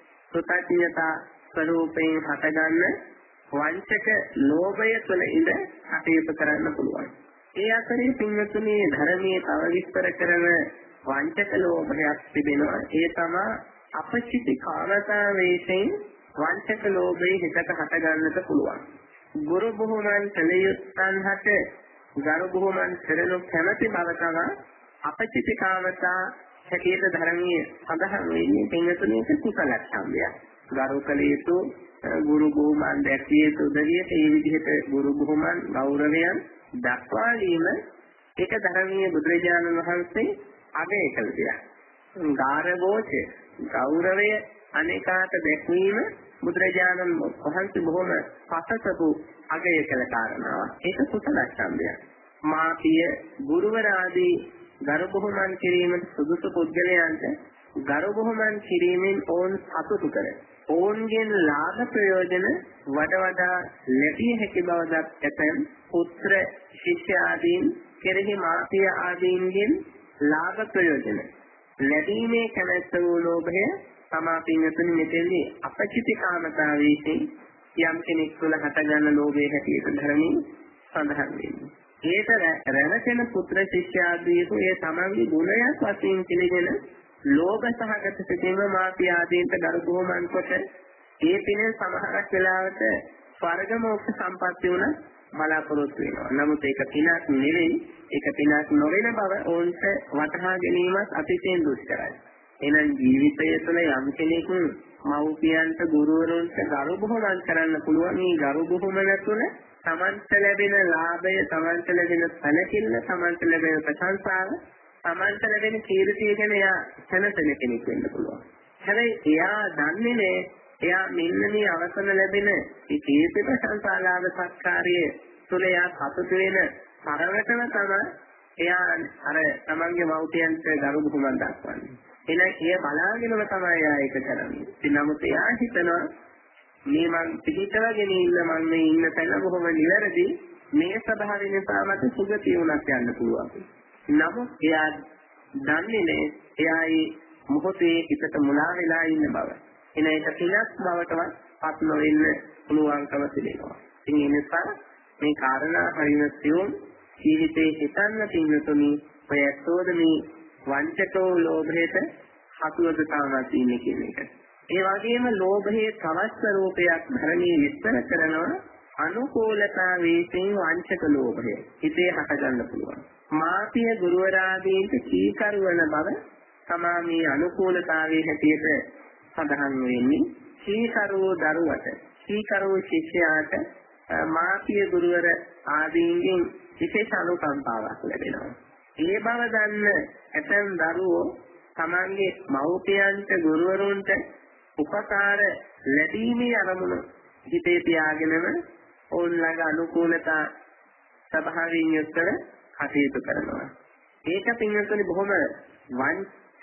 කෘතඥතා ස්වરૂපයෙන් හටගන්න වංචක ලෝභය තුළ ඉඳ කටයුතු කරන්න පුළුවන්. ඒ අතරේ පින්වතුනි ධර්මයේ තව විස්තර කරන වංචක ලෝභයක් තිබෙනවා. ඒ තමයි අපචිති කාමතාවයෙන් වංචක ලෝභයේ හිතට හටගන්නට පුළුවන්. ගුරු බුහුමන් කලියුත්තන් හට ගරු බුහුමන් කරනු කැමැති බව තමයි අපචිති කාමතා හැටියට ධර්මයේ සඳහන් වෙන්නේ. පින්වතුනි කුසල ඡන්දයක්. ගරු කළ යුතු ගුරු බුහුමන් දැක්විය යුතු උදවියට ඒ විදිහට ගුරු බුහුමන් ගෞරවයන් දක්වාලීම ඒක ධර්මීය බුදුරජාණන් වහන්සේ අගය කළ දෙයක්. ගාරවෝච ගෞරවය අනේකාට දැක්වීම බුදුරජාණන් වහන්සේ බොහොම පසසපු අගය කළ කාරණාවක්. ඒක කුසල ඡන්දයක්. මාපිය ගුරුවර ආදී ගරු බුහුමන් කිරීමට සුදුසු පුද්ගලයන්ට ගරු බුහුමන් කිරීමෙන් ඕන් සතුටු කර ඔවුන්ගෙන් ලාභ ප්‍රයෝජන වඩා වඩා ලැබිය හැකි බව දක්වන පුත්‍ර ශිෂ්‍ය ආදීන් කෙරෙහි මාපිය ආදීන්ගෙන් ලාභ ප්‍රයෝජන ලැබීමේ කැමැත්ත වූ ලෝභය තමා පින්වතුනි මෙතෙන්දී අපචිති කාමතාවයෙන් යම් කෙනෙක් තුළ හටගන්න ලෝභයේ හැටියට ධර්මයෙන් සඳහන් වෙන්නේ. ඒක රැවටෙන පුත්‍ර ශිෂ්‍ය ආදීන්ට ඒ තමන්ගේ ගුණයක් වශයෙන් පිළිගෙන ලෝභ සහගත සිතීම මාපිය ආදීන්ට ගරු බුහුමන් කොට ඒ පිනෙන් සමහරක් වෙලාවට ස්වර්ග මොක්ෂ සම්පත්තිය උන බලාපොරොත්තු වෙනවා. නමුත් ඒක පිනක් නෙවෙයි. ඒක පිනක් නොවන බව ඕන්ට වටහා ගැනීමත් අතිශයින් දුෂ්කරයි. එහෙනම් ජීවිතය තුළ යම් කෙනෙක් මව්පියන්ට ගුරුවරුන්ට ගරු බුහුමන් කරන්න පුළුවන්. මේ ගරු බුහුමන තුළ තමන්ට ලැබෙන ලාභය, තමන්ට ලැබෙන සැලකිල්ල, තමන්ට ලැබෙන ප්‍රශංසාව, තමන්ට ලැබෙන කීර්තිය ගැන එයා සැලසෙන කෙනෙක් වෙන්න පුළුවන්. හැබැයි එයා දන්නේ නැහැ එයා මෙන්න මේ අවසන ලැබෙන මේ කීර්ති ප්‍රශංසාලාභ සත්කාරය තුළ එයා සතුට වෙන තරමටම තමයි එයා අර තමන්ගේ මව්පියන්ට ගරු බුහුමන් දක්වන්නේ. එහෙනම් එයා බලාගෙනම තමයි එයා ඒක කරන්නේ. ඉතින් නමුත් එයා හිතනවා මේ මං පිළිතරගෙන ඉන්න මං මේ ඉන්න තැන බොහොම නිවැරදි, මේ ස්වභාවය නිසා මට සුගතිය උනක් යන්න පුළුවන්. නමුත් එයා දන්නේ නැහැ එයා මේ මොහොතේ හිතට මුලා වෙලා ඉන්න බව. එන එක පිනක් බවටවත් පත් නොවෙන්න පුළුවන්කම තිබෙනවා. ඉතින් ඒ නිසා මේ කාරණා හරින සියුම් ජීවිතේ හිතන්න තියුතුනි ඔය සෝදමි වංචකෝ ලෝභයට හතුවද තාමත් ඉන්නේ කියන එක. ඒ වගේම ලෝභයේ තවත් ස්වરૂපයක් ධර්මයේ විස්තර කරනවා. අනුකූලතා වේසින් වංචක ලෝභය හිතේ හට ගන්න පුළුවන්. මාපිය ගුරුවරයාදීන්ට කීකරු වන බව තමා මේ අනුකූලතාවයේ හැටියට සඳහන් වෙන්නේ. කීකරු දරුවට, කීකරු ශිෂ්‍යයාට මාපිය ගුරුවර ආදීන්ගෙන් විශේෂ අනුකම්පාවක් ලැබෙනවා. ඒ බව දන්න ඇතැම් දරුවෝ තමන්ගේ මව්පියන්ට ගුරුවරුන්ට උපකාර ලැබීමේ අරමුණ හිතේ තියාගෙනම ඔවුන් ළඟ අනුකූලතා ස්වභාවයෙන් යුක්තව කටයුතු කරනවා. ඒක පින්වතුනි බොහොම වංචක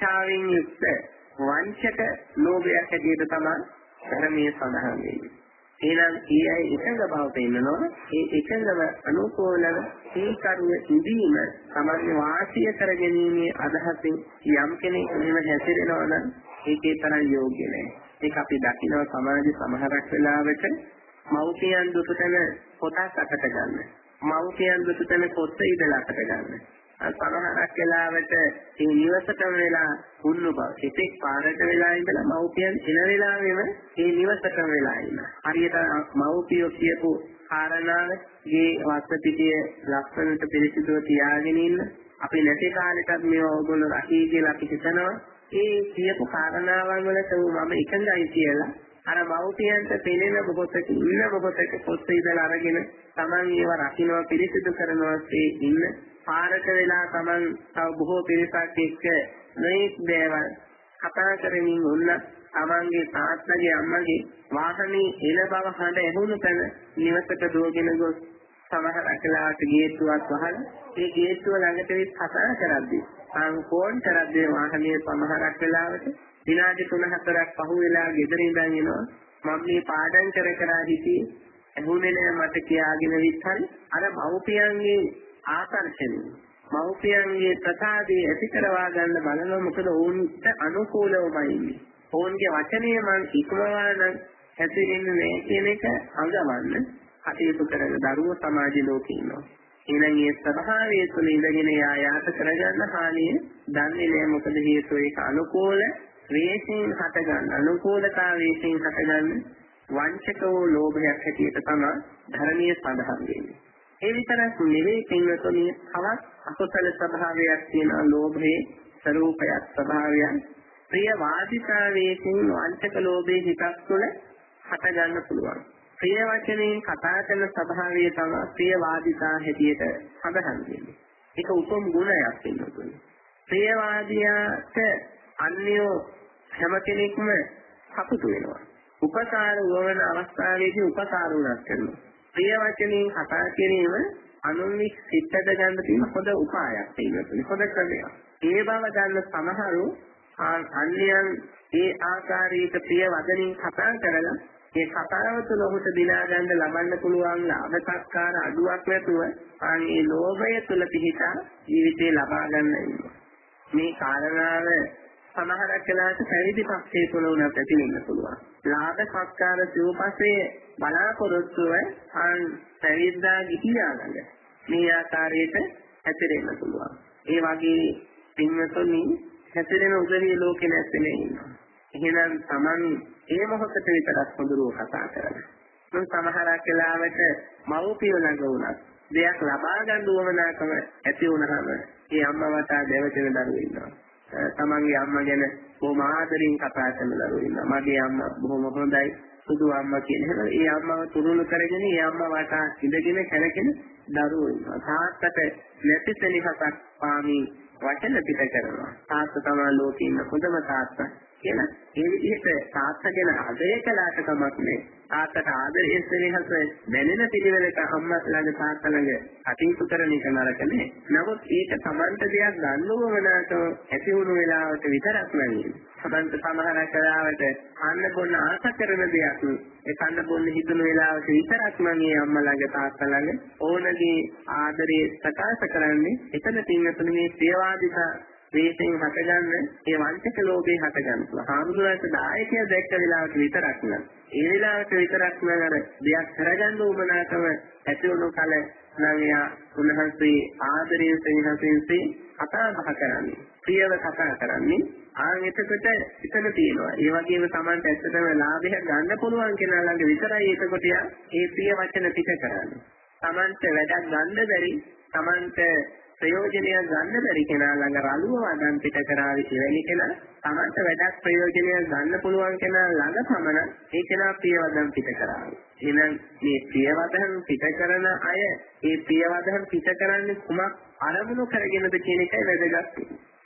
ඉච්ඡාවෙන් යුක්ත වංචක ලෝභයක් හැටියට තමයි ධර්මයේ සඳහන් වෙන්නේ. එහෙනම් ඒ අය එකඟ බව පෙන්නනවා. ඒ එකඟව අනුකූලව ඒ කරුව ඉදීම සමාන්‍ය වාසිය කරගැනීමේ අදහසින් යම් කෙනෙක් මෙහෙම හැසිරෙනවා නම් ඒකේ තරම් යෝග්‍ය නැහැ. ඒක අපි දකිනවා සමාජ සමහරක් වෙලාවට මව්පියන් දුටුතන පොතක් අතට ගන්න. මව්පියන් දුටුතන පොත ඉදලා අතට ගන්න. සමහරක් වෙලාවට මේ නිවසටම වෙලා වුණු බව. ඉතින් පාරට වෙලා ඉඳලා මව්පියන් එන වෙලාවෙම මේ නිවසටම වෙලා ඉන්න. හරියට මව්පියෝ කියපු කාරණාව ගේ වස්තුතිය ලක්ෂණට පිළිසිදුව තියාගෙන ඉන්න. අපි නැති කාලෙටත් මේ ඕගොල්ලෝ රකී කියලා අපි හිතනවා. ඒ කියපු කාරණාවන් වලට මම එකඟයි කියලා අර මව්පියන්ට පෙනෙන බොහෝතක ඉන්න බොහෝතක පොත් ඉදලා අරගෙන Taman ඒව රකින්නවා පිළිසිදු කරනවා ඒ ඉන්න පාරට වෙලා Taman තව බොහෝ පිරිසක් එක්ක මේක් දේවල් කතා කරමින් උන්න Tamanගේ තාත්තගේ අම්මගේ වාහනේ එන බව හඬ ඇහුණු තැන නිවසට දුවගෙන ගොස් සමහර අකලාට ගේට්ටුවක් වහලා ඒ ගේට්ටුව ළඟට විත් කතා කරද්දී ආන් ෆෝන් කරද්දී වාහනේ සමහරක් වෙලාවට විනාඩි තුන හතරක් පහු වෙලා ගෙදර ඉඳන් එනවා මම මේ පාඩම් කර කර හිටියේ ඇහුනේ නෑ මට කියාගෙන විතරයි අර මව්පියන්ගේ ආකර්ෂණය මව්පියන්ගේ ප්‍රසාදයේ ඇති කරවා ගන්න බලනවා මොකද ඔවුන්ට අනුකූලවමයි ඉන්නේ ඔවුන්ගේ වචනය මම ඉක්මවා නම් හැසිරෙන්නේ නෑ කියන එක අඟවන්න කටයුතු කරන දරුවෝ සමාජ ලෝකේ ඉන්නවා එහෙනම් මේ ස්වභාවය තුළ ඉඳගෙන යායාට කරගන්න හානිය දන්නේ නෑ මොකද හේතුව ඒක අනුකූල වේශයෙන් හටගන්න අනුකූලතාවයෙන් හටගන්න වංචක වූ ලෝභයක් හැටියට තමයි ධර්මයේ සඳහන් වෙන්නේ. ඒ විතරක් නෙවෙයි පින්වතුනි තවත් අකුසල ස්වභාවයක් තියෙන ලෝභයේ ස්වરૂපයක් ස්වභාවයක් ප්‍රිය වාදිතාවයෙන් වංචක ලෝභයේ හිතක් තුළ හටගන්න පුළුවන්. ප්‍රිය වචනයෙන් කතා කරන ස්වභාවය තමයි ප්‍රිය වාදිතා හැටියට සඳහන් වෙන්නේ. ඒක උතුම් ගුණයක් පින්වතුනි. ප්‍රිය වාදියාට අන්‍යෝ හැම කෙනෙක්ම සතුටු වෙනවා. උපකාර වන අවස්ථාවේදී උපකාර උනක් කරනවා. ප්‍රිය වචනින් කතා කිරීම අනුන්ගේ සිතට ගන්න තියෙන හොඳ උපායක් තියෙනවා. හොඳ ක්‍රමයක්. ඒ බව ගන්න සමහරු අන්‍යයන් ඒ ආකාරයට ප්‍රිය වචනින් කතා කරලා ඒ කතාව තුළ ඔහුට දිනා ගන්න ලබන්න පුළුවන් ලාභ සත්කාර අඩුවක් නැතුව අනේ ලෝභය තුළ පිහිටා ජීවිතේ ලබා ගන්න ඉන්නවා. මේ කාරණාව සමහරක් වෙලාවට පැවිදි පක්ෂයේ තුල උනත් ඇති වෙන්න පුළුවන්. ලාභ සත්කාර සිව්පස්සේ බලාපොරොත්තුව අන් පැවිද්දා ගිහියාගන්න මේ ආකාරයට හැසිරෙන්න පුළුවන්. ඒ වගේ පින්වතුනි හැසිරෙන උදවිය ලෝකේ නැත්නම් ඉන්නවා. එහෙනම් Taman ඒ මොහොතේ විතරක් හොඳුරුව කතා කරලා. මොන් සමහරක් වෙලාවට මව්පිය ළඟ වුණත් දෙයක් ලබා ගන්න උවමනාකම ඇති වුණාම ඒ අම්මවට දෙවචන දරුවෝ ඉන්නවා. තමන්ගේ අම්මා ගැන බොහොම ආදරෙන් කතා කරන දරුවෝ ඉන්නවා. මගේ අම්මා බොහොම හොඳයි සුදු අම්මා කියන හැම ඒ අම්මව තුරුණු කරගෙන ඒ අම්මා වට ඉඳගෙන කැරකෙන දරුවෝ ඉන්නවා. තාත්තට නැති සෙනෙහසක් පාමි වචන පිට කරනවා. තාත්තා තමයි ලෝකේ ඉන්න හොඳම තාත්තා කියලා. ඒ විදිහට තාත්තා ගැන ආදරය කළාට කමක් නෑ. තාත්තට ආදරය සෙනෙහස දැනෙන පිළිවෙලට අම්මා ළඟ තාත්තා ළඟ කටයුතු කරන එක නරක නෑ. නමුත් ඒක Tamanta දෙයක් ගන්නව වනාතෝ ඇති වුණු වෙලාවට විතරක් නෙවෙයි. Tamanta සමහරක් වෙලාවට අන්න බොන්න ආස කරන දෙයක් ඒ කන්න බොන්න හිතුණු වෙලාවට විතරක් මම මේ අම්මා ළඟ තාත්තා ළඟ ඕනගේ ආදරය ප්‍රකාශ කරන්නේ එතන තින්නතුනේ මේ සේවාදිතා වේශයෙන් හටගන්න ඒ වංචක ලෝභේ හටගන්න පුළුවන්. හාමුදුරුවන්ට දායකය දැක්ක වෙලාවට විතරක් නෑ. ඒ වෙලාවට විතරක් නෑ අර දෙයක් කරගන්න උවමනාකම ඇති වුණු කල නම් යා උන්වහන්සේ ආදරයෙන් සෙනෙහසින් කතා බහ කරන්නේ. ප්‍රියව කතා කරන්නේ. ආන් එතකොට එතන තියෙනවා. ඒ වගේම Tamanta ඇත්තටම ලාභයක් ගන්න පුළුවන් කෙනා ළඟ විතරයි එතකොට ඒ ප්‍රිය වචන පිට කරන්නේ. Tamanta වැඩක් ගන්න බැරි Tamanta ප්‍රයෝජනය ගන්න බැරි කෙනා ළඟ රළුව වදන් පිට කරાવી ඉවැනි කෙනා Tamanta වැඩක් ප්‍රයෝජනය ගන්න පුළුවන් කෙනා ළඟ පමණ ඒ කෙනා ප්‍රියවදන් පිට කරાવી. එහෙනම් මේ ප්‍රියවදන් පිට කරන අය ඒ ප්‍රියවදන් පිට කරන්නේ කුමක් අරමුණු කරගෙනද කියන එකයි වැදගත්.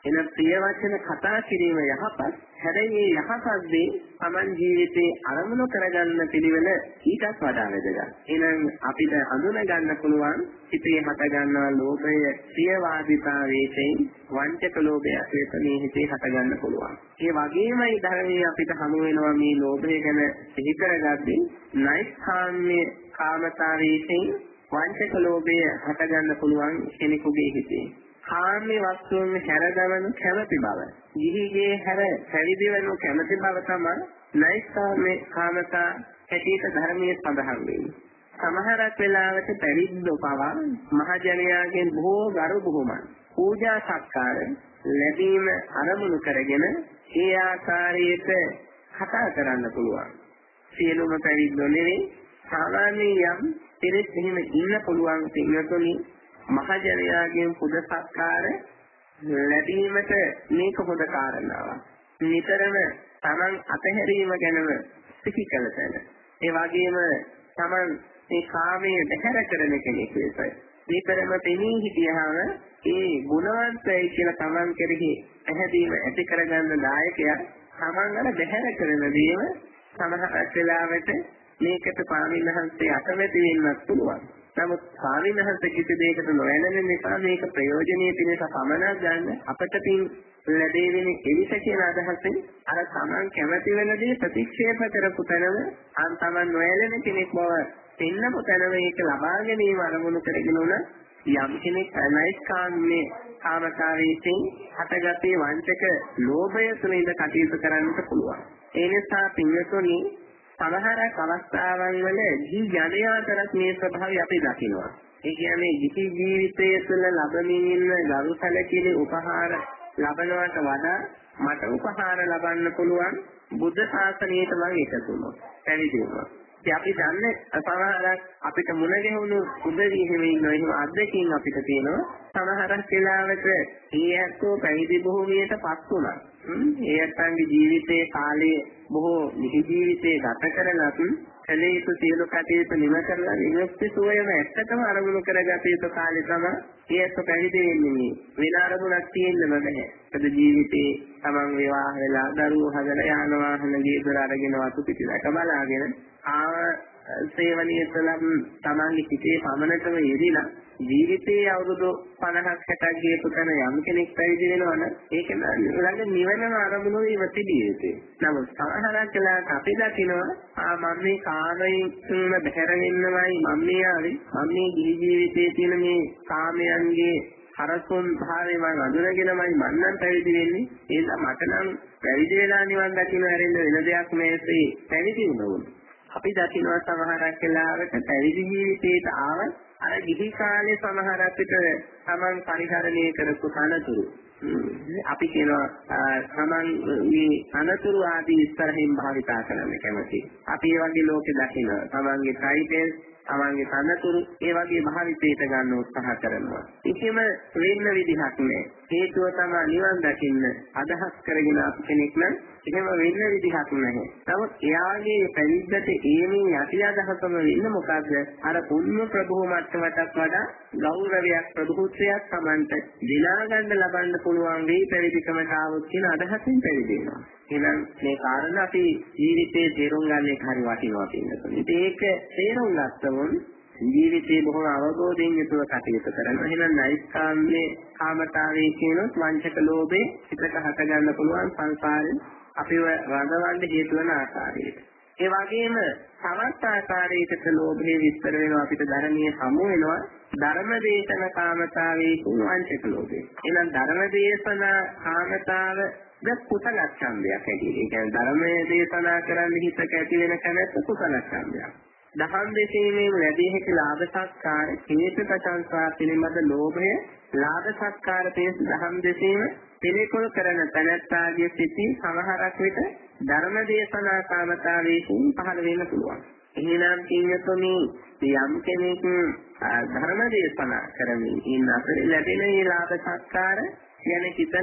එන ප්‍රිය වචන කතා කිරීම යහපත්. හැබැයි මේ යහපත් දේ Taman ජීවිතේ අරමුණු කරගන්න පිළිවෙල ඊටත් වඩා වැදගත්. එහෙනම් අපිට හඳුනා ගන්න පුළුවන් හිතේ හට ගන්නා ලෝභය ප්‍රියවාදීතාවයෙන් වංචක ලෝභය හේත මේ හිතේ හට ගන්න පුළුවන්. ඒ වගේමයි ධර්මයේ අපිට හමු වෙනවා මේ ලෝභය ගැන සිහි කරගද්දී නෛෂ්කාම්ම්‍ය කාමතාවයෙන් වංචක ලෝභය හට ගන්න පුළුවන් කෙනෙකුගේ හිතේ. කාම්‍ය වස්තුන් හැරදවන කැමැති බව. ගිහිගේ හැර පැවිදි වෙනු කැමැති බව තමයි නෛෂ්කාම්‍ය කාමතා හැටියට ධර්මයේ සඳහන් වෙන්නේ. සමහරක් වෙලාවට පැවිද්දෝ පවා මහජනයාගෙන් බොහෝ ගරු බුහුමන් පූජා සත්කාර ලැබීම අරමුණු කරගෙන ඒ ආකාරයට කතා කරන්න පුළුවන්. සියලුම පැවිද්දෝ නෙවෙයි සාමාන්‍ය යම් පිරිස් එහෙම ඉන්න පුළුවන් පින්වතුනි මහජනයාගෙන් පුද සත්කාර ලැබීමට මේක හොඳ කාරණාවක්. නිතරම Taman අතහැරීම ගැනම සිහි කළ තැන. ඒ වගේම Taman මේ කාමයේ බැහැර කරන කෙනෙක් වෙයි. නිතරම පෙනී හිටියාම ඒ ගුණවන්තයි කියලා Taman කෙරෙහි පැහැදීම ඇති කරගන්න දායකයා Taman අර බැහැර කරන දේම සමහර වෙලාවට මේකට ස්වාමීන් වහන්සේ අකමැති වෙන්නත් පුළුවන්. නමුත් ස්වාමීන් වහන්සේ කිසි දෙයකට නොයැලෙන නිසා මේක ප්‍රයෝජනීය පිණිස පමණක් ගන්න අපට පින් ලැබෙන්නේ එවිට කියන අදහසෙන් අර Taman කැමති වෙන දේ ප්‍රතික්ෂේප කරපු තැනම අන් Taman නොයැලෙන කෙනෙක් බව පෙන්නපු තැනම ඒක ලබා ගැනීම අරමුණු කරගෙන උන යම් කෙනෙක් නෛෂ්කාම්ම්‍ය කාමතාවයෙන් හටගත්තේ වංචක ලෝභය තුළින් කටයුතු කරන්නට පුළුවන්. ඒ නිසා පින්වතුනි සමහරක් අවස්ථාවන් වල ජී ජනයාතරත් මේ ස්වභාවය අපි දකිනවා. ඒ කියන්නේ ජී ජීවිතය තුළ ලැබෙමින් ඉන්න ගරු සැලකිලි උපහාර ලබනවට වඩා මට උපහාර ලබන්න පුළුවන් බුද්ධ ශාසනයට මම එකතු වුණා. පැවිදි වුණා. ඉතින් අපි දන්නේ සමහරක් අපිට මුණ ගැහුණු උදවි හිමින් නොහිම අද්දකින් අපිට තියෙනවා. සමහරක් වෙලාවට ඒ ඇත්තෝ පැවිදි භූමියට පත් වුණා. ඒ ඇත්තන්ගේ ජීවිතයේ කාලයේ බොහෝ නිහි ජීවිතේ ගත කරලත් කලේ යුතු සියලු කටයුතු නිම කරලා නිවස්ති සෝයම ඇත්තටම අරමුණු කරගත යුතු කාලේ තමයි ඒත් පැවිදි වෙන්නේ. වෙන අරමුණක් තියෙන්න බෑ. අද ජීවිතේ තමන් විවාහ වෙලා දරුවෝ හදලා යාන වාහන ගෙදර අරගෙන වතු පිටිලක බලාගෙන ආව සේවනීය තලම් තමන්ගේ සිටේ පමණටම යෙදিলা ජීවිතයේ අවුරුදු පනහක් හැටක් ගියපු තැන යම් කෙනෙක් පැවිදි වෙනවනම් ඒක ළඟ නිවනම අරමුණු වීම තිබිය යුතුයි. නමුත් සමහරක් වෙලාවට අපි දකිනවා ආ මම මේ කාමයෙන් බැහැර වෙන්නමයි මම මේ ආවේ මම මේ ජීවිතයේ තියෙන මේ කාමයන්ගේ හරසොන් භාවය මම අඳුරගෙනමයි මම නම් පැවිදි වෙන්නේ. ඒ නිසා මට නම් පැවිදි වෙලා නිවන් දකින්න හැරෙන්න වෙන දෙයක් නැසේ පැවිදි වුණොත්. අපි දකිනවා සමහරක් වෙලාවට පැවිදි ජීවිතයට ආව අර ගිහි කාලේ සමහර අපිට තමන් පරිහරණය කරපු තනතුරු අපි කියනවා තමන් මේ අනතුරු ආදී ඉස්සරහින් භාවිතා කරන්න කැමති. අපි ඒ වගේ ලෝකෙ දකින්න තමන්ගේ ටයිටල් තමන්ගේ තනතුරු ඒ වගේ භාවිතයට ගන්න උත්සාහ කරනවා. කිසිම වෙන්න විදිහක් නැහැ. හේතුව තමයි නිවන් දකින්න අදහස් කරගෙන ආපු කෙනෙක් නම් එහෙම වෙන්න විදිහක් නැහැ. නමුත් එයාගේ පැවිද්දට ඒමින් යටි අදහසම වෙන්නේ මොකද්ද? අර පුණ්‍ය ප්‍රභූ මට්ටමටත් වඩා ගෞරවයක් ප්‍රභූත්වයක් Tamanට දිනා ගන්න ලබන්න පුළුවන් වෙයි පැවිදිකමට આવොත් කියන අදහසින් පැවිදි වෙනවා. එහෙනම් මේ කාරණා අපි ජීවිතේ තේරුම් ගන්න එක හරි වටිනවා කියනවා. ඉතින් ඒක තේරුම් ගත්තොත් ජීවිතේ බොහොම අවබෝධයෙන් යුතුව කටයුතු කරනවා. එහෙනම් නෛෂ්කාම්ම්‍ය කාමතාවයේ කියනොත් වංචක ලෝභේ හිතට හට ගන්න පුළුවන් සංසාරේ අපිව රඳවන්න හේතු වෙන ආකාරයට. ඒ වගේම තවත් ආකාරයකට ලෝභයේ විස්තර වෙනවා අපිට ධර්මයේ හමු වෙනවා ධර්ම දේශන කාමතාවයේ වංචක ලෝභය. එහෙනම් ධර්ම දේශන කාමතාව ද කුසල ඡන්දයක් ඇතිවෙයි. ඒ කියන්නේ ධර්මයේ දේශනා කරන්න හිතක ඇති වෙන කැමැත්ත කුසල ඡන්දයක්. දහම් දෙසීමේ ලැබී හැකි ලාභ සත්කාර හේතු ප්‍රශංසා පිළිබඳ ලෝභය ලාභ සත්කාර තේස් දහම් දෙසීම පිළිකුල් කරන තැනැත්තාගේ සිටී සමහරක් විට ධර්ම දේශනා කාමතාවයෙන් පහළ වෙන්න පුළුවන්. එහෙනම් කින්නතුනි යම් කෙනෙක් ධර්ම දේශනා කරමින් ඉන්න අපේ ලැබෙන මේ ලාභ සත්කාර යන කිතල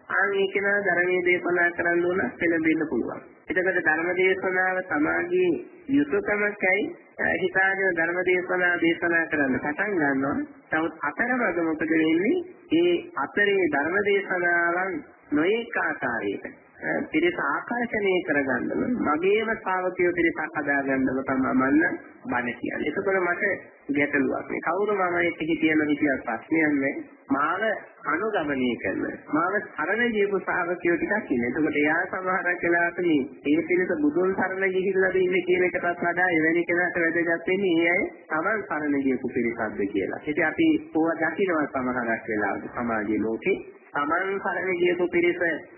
ආන් ඒකන ධර්මයේ දේශනා කරන්න ඕන පෙළඹෙන්න පුළුවන්. එතකොට ධර්ම දේශනාව සමාගයේ යුතුයකමයි හිතාගෙන ධර්ම දේශනා දේශනා කරන්න පටන් ගන්නවා. නමුත් අතරමඟ මොකද වෙන්නේ? ඒ අතරේ ධර්ම දේශනාවන් නොඑක ආකාරයකට පිරිස ආකර්ෂණය කරගන්නම මගේම ශ්‍රාවකයෝ පිරිසක් හදාගන්නම තමයි මම බණ කියන්නේ. ඒකවල මට ගැටලුවක් නේ. කවුරු මම එක්ක හිටියම හිටියක් ප්‍රශ්නයක් නෑ. මාව අනුගමනය කරන මාව සරණ ජීවු ශ්‍රාවකයෝ ටිකක් ඉන්නේ. ඒකට එයා සමහරක් වෙලාවට මේ ඒ පිරිස බුදුන් සරණ ගිහිල්ලා ඉන්නේ කියන එකටත් වඩා එවැනි කෙනාට වැදගත් වෙන්නේ ඒ අය Taman සරණ ගියපු පිරිසක්ද කියලා. ඉතින් අපි ඕවා දකිනවා සමහරක් වෙලාවට සමාජයේ ලෝකේ Taman සරණ ගියපු පිරිස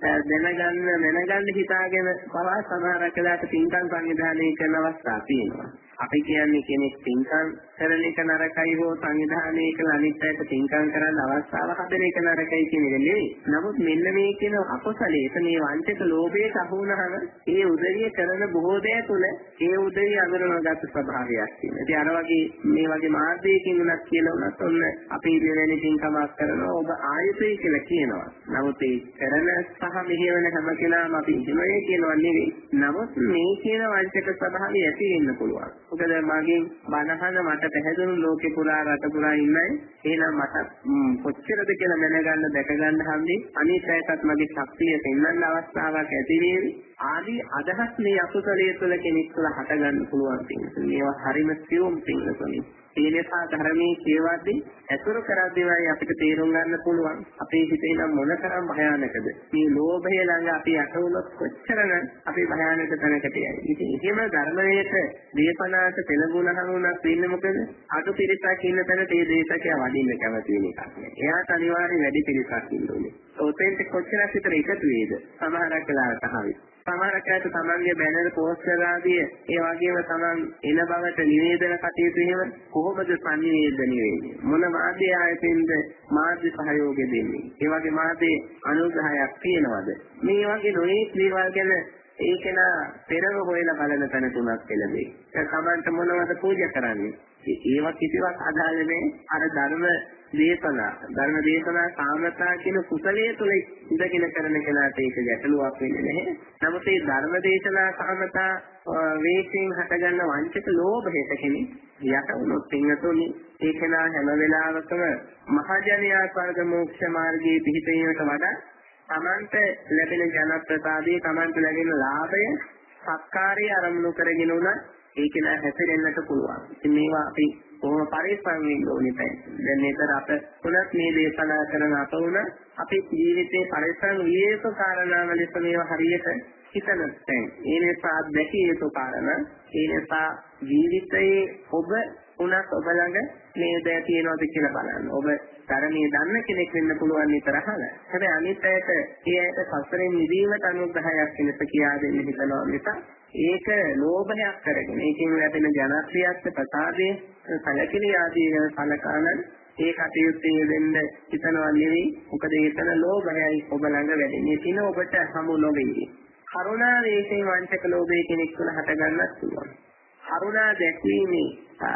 දැනගන්න දැනගන්න හිතාගෙන පවා සමහරක් වෙලාවට පින්කම් සංවිධානය කරන අවස්ථා තියෙනවා. අපි කියන්නේ කෙනෙක් පින්කම් කරන එක නරකයි හෝ සංවිධානය කළ අනිත් අයට පින්කම් කරන්න අවස්ථාව හදන එක නරකයි කියන එක නෙවෙයි. නමුත් මෙන්න මේ කියන අකුසලයේ මේ වංචක ලෝභයට අහු වුණාම ඒ උදවිය කරන බොහෝ දේ තුළ ඒ උදවිය අඳුරනගත් ස්වභාවයක් තියෙනවා. ඉතින් අර වගේ මේ වගේ මාර්ගයකින් උනත් කියලා උනත් ඔන්න අපි මෙවැනි පින්කමක් කරනවා ඔබ ආයතේ කියලා කියනවා. නමුත් ඒ කරන සහ මෙහෙවන හැම කෙනාම අපි හිමයේ කියනවා නෙවෙයි. නමුත් මේ කියන වංචක ස්වභාවය ඇති වෙන්න පුළුවන්. මොකද මගෙන් බණහන මට පැහැදුණු ලෝකේ පුරා රට පුරා ඉන්නයි. එහෙනම් මට කොච්චරද කියලා දැනගන්න දැක ගන්න හැම්දී අනිත් අයටත් මගේ ශක්තිය පෙන්වන්න අවස්ථාවක් ඇති වේවි. ආදී අදහස් මේ අකුසලයේ තුළ කෙනෙක් තුළ හට ගන්න පුළුවන් තියෙනවා. මේවා හරිම සියුම් පින්වතුනි. ඒ නිසා ධර්මයේ කියවද්දී අසුර කරද්දීවයි අපිට තේරුම් ගන්න පුළුවන් අපේ හිතේ නම් මොනතරම් භයානකද. මේ ලෝභය ළඟ අපි අටවුනොත් කොච්චරනම් අපි භයානක තැනකට යයි. ඉතින් එහෙම ධර්මයට දේශනාට පෙළඹුණහම උනත් වෙන්නේ මොකද? අඩු පිරිසක් ඉන්න තැන තේ දේශකයා වඩින්න කැමති වෙන එකක් නෑ. එයාට අනිවාර්යයෙන් වැඩි පිරිසක් ඉන්න ඕනේ. ඔතෙන්ට කොච්චරක් විතර එකතු වේද? සමහරක් වෙලාවට අහවි. සමහරක් අයට තමන්ගේ බැනර් පෝස්ටර් ආදී ඒ වගේම තමන් එන බවට නිවේදන කටයුතු එහෙම කොහොමද සංනිවේදනය වෙන්නේ? මොන මාධ්‍ය ආයතෙන්ද මාධ්‍ය සහයෝගය දෙන්නේ? ඒ වගේ මාධ්‍ය අනුග්‍රහයක් තියනවද? මේ වගේ නොයෙක් දේවල් ගැන ඒකන පෙරව හොයලා බලන තැන තුනක් එළඹේ. ඒ කමන්ට මොනවද පූජා කරන්නේ? ඒවා කිසිවක් අදාළ නැහැ අර ධර්ම දේශනා. ධර්ම දේශනා සාමතා කියන කුසලයේ තුල ඉඳගෙන කරන කෙනාට ඒක ගැටලුවක් වෙන්නේ නැහැ. නමුත් මේ ධර්ම දේශනා සාමතා වේකෙන් හටගන්න වංචක ලෝභයට කෙනෙක් යට වුණොත් පින්නතොනි ඒක නා හැම වෙලාවකම මහජනයා ස්වර්ග මෝක්ෂ මාර්ගයේ පිහිටීමට වඩා තමන්ට ලැබෙන ජනප්‍රසාදයේ තමන්ට ලැබෙන ලාභය සත්කාරය අරමුණු කරගෙන උන ඒක නා හැසිරෙන්නට පුළුවන්. ඉතින් මේවා අපි කොහොම පරිස්සම් වෙන්න ඕනේ නැහැ. දැන් මේතර අප තුනක් මේ දේශනා කරන අප උන අපි ජීවිතේ පරිස්සම් විය යුතු කාරණා වලට මේවා හරියට හිතන තැන්. ඒ නිසා දැකිය යුතු කාරණා ඒ නිසා ජීවිතයේ ඔබ උනත් ඔබ ළඟ මේ දේ තියෙනවද කියලා බලන්න. ඔබ ධර්මයේ දන්න කෙනෙක් වෙන්න පුළුවන් විතර අහලා. හැබැයි අනිත් අයට ඒ අයට සසරෙන් මිදීමට අනුග්‍රහයක් වෙනස කියා දෙන්න හිතනවා නිසා ඒක ලෝභයක් කරගෙන ඒකෙන් ලැබෙන ජනප්‍රියත්ව ප්‍රසාදයේ සැලකිලි ආදී වෙන සලකන ඒ කටයුත්තේ දෙන්න හිතනවා නෙවෙයි. මොකද ඒතන ලෝභයයි ඔබ ළඟ වැඩිනේ තින ඔබට හමු නොවේවි. කරුණා වේශේ වංචක ලෝභය කෙනෙක් තුළ හට ගන්නත් පුළුවන්. කරුණා දැක්වීමේ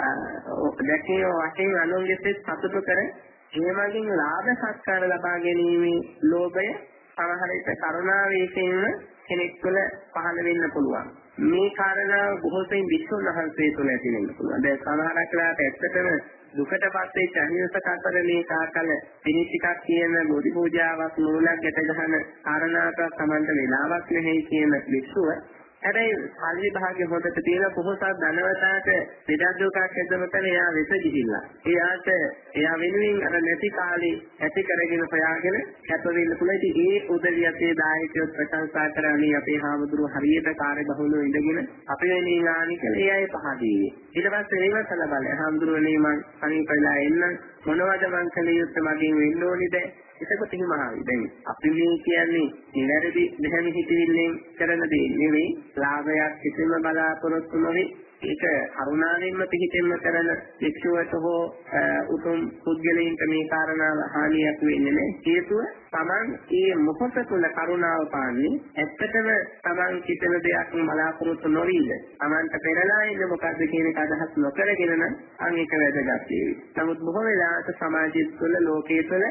දැකේ වශයෙන් අනුන්ගේ සතුට කර ඒ වගේම ලාභ සත්කාර ලබා ගැනීමේ ලෝභය සමහර විට කරුණා වේශයෙන් කෙනෙක් තුළ පහළ වෙන්න පුළුවන්. මේ කාරණා බොහෝ සෙයින් විශ්ව මහන්සිය තුළ ඇති වෙන්න පුළුවන්. දැන් සමහරක් වෙලාවට ඇත්තටම දුකටපත් වෙච්ච අහිංසක අතර මේ කාකල පිළිසිකක් කියන බෝධි පූජාවක් නූලක් ගැට ගන්න කාරණාවක් සමන්ත වෙලාවක් නැහැ කියන විශ්ව හැබැයි පළි භාගයේ හොදට තියෙන පොහොසත් ධනවතාට දෙදක් දුකක් ඇදමතන එයා වෙත ගිහිල්ලා. එයාට එයා වෙනුවෙන් අර නැති කාලේ ඇති කරගෙන ප්‍රයාගෙන කැප වෙන්න පුළුවන්. ඉතින් ඒ උදවිය අපේ දායකයෝ ප්‍රශංසා කරන්නේ අපේ හාමුදුරුවෝ හරියට කාර්ය බහුලව ඉඳගෙන අපි වෙනින් ආනි කියලා ඒ අය පහදී. ඊට පස්සේ ඒව සලබල හාමුදුරුවනේ මං අනිපලා එන්න මොනවද මං කළ යුත්තේ මගෙන් වෙන්න ඕනේද? එතකොට එහෙම ආවි. දැන් අපි මේ කියන්නේ නිවැරදි මෙහෙම හිතවිල්ලෙන් කරන දේ නෙවෙයි. ලාභයක් කිසිම බලාපොරොත්තු නොවේ. ඒක කරුණාවෙන්ම පිහිටෙන්න කරන වික්ෂුවට හෝ උතුම් පුද්ගලයන්ට මේ කාරණාව හානියක් වෙන්නේ නැහැ. හේතුව Taman මේ මොහොත තුළ කරුණාව පාන්නේ ඇත්තටම Taman කිසිම දෙයක් බලාපොරොත්තු නොවීද. Tamanට පෙරලා ඉන්නේ මොකද්ද කියන එක අදහස් නොකරගෙන නම් අන් එක වැදගත් වෙයි. නමුත් බොහෝ වෙලාවට සමාජය තුළ ලෝකයේ තුළ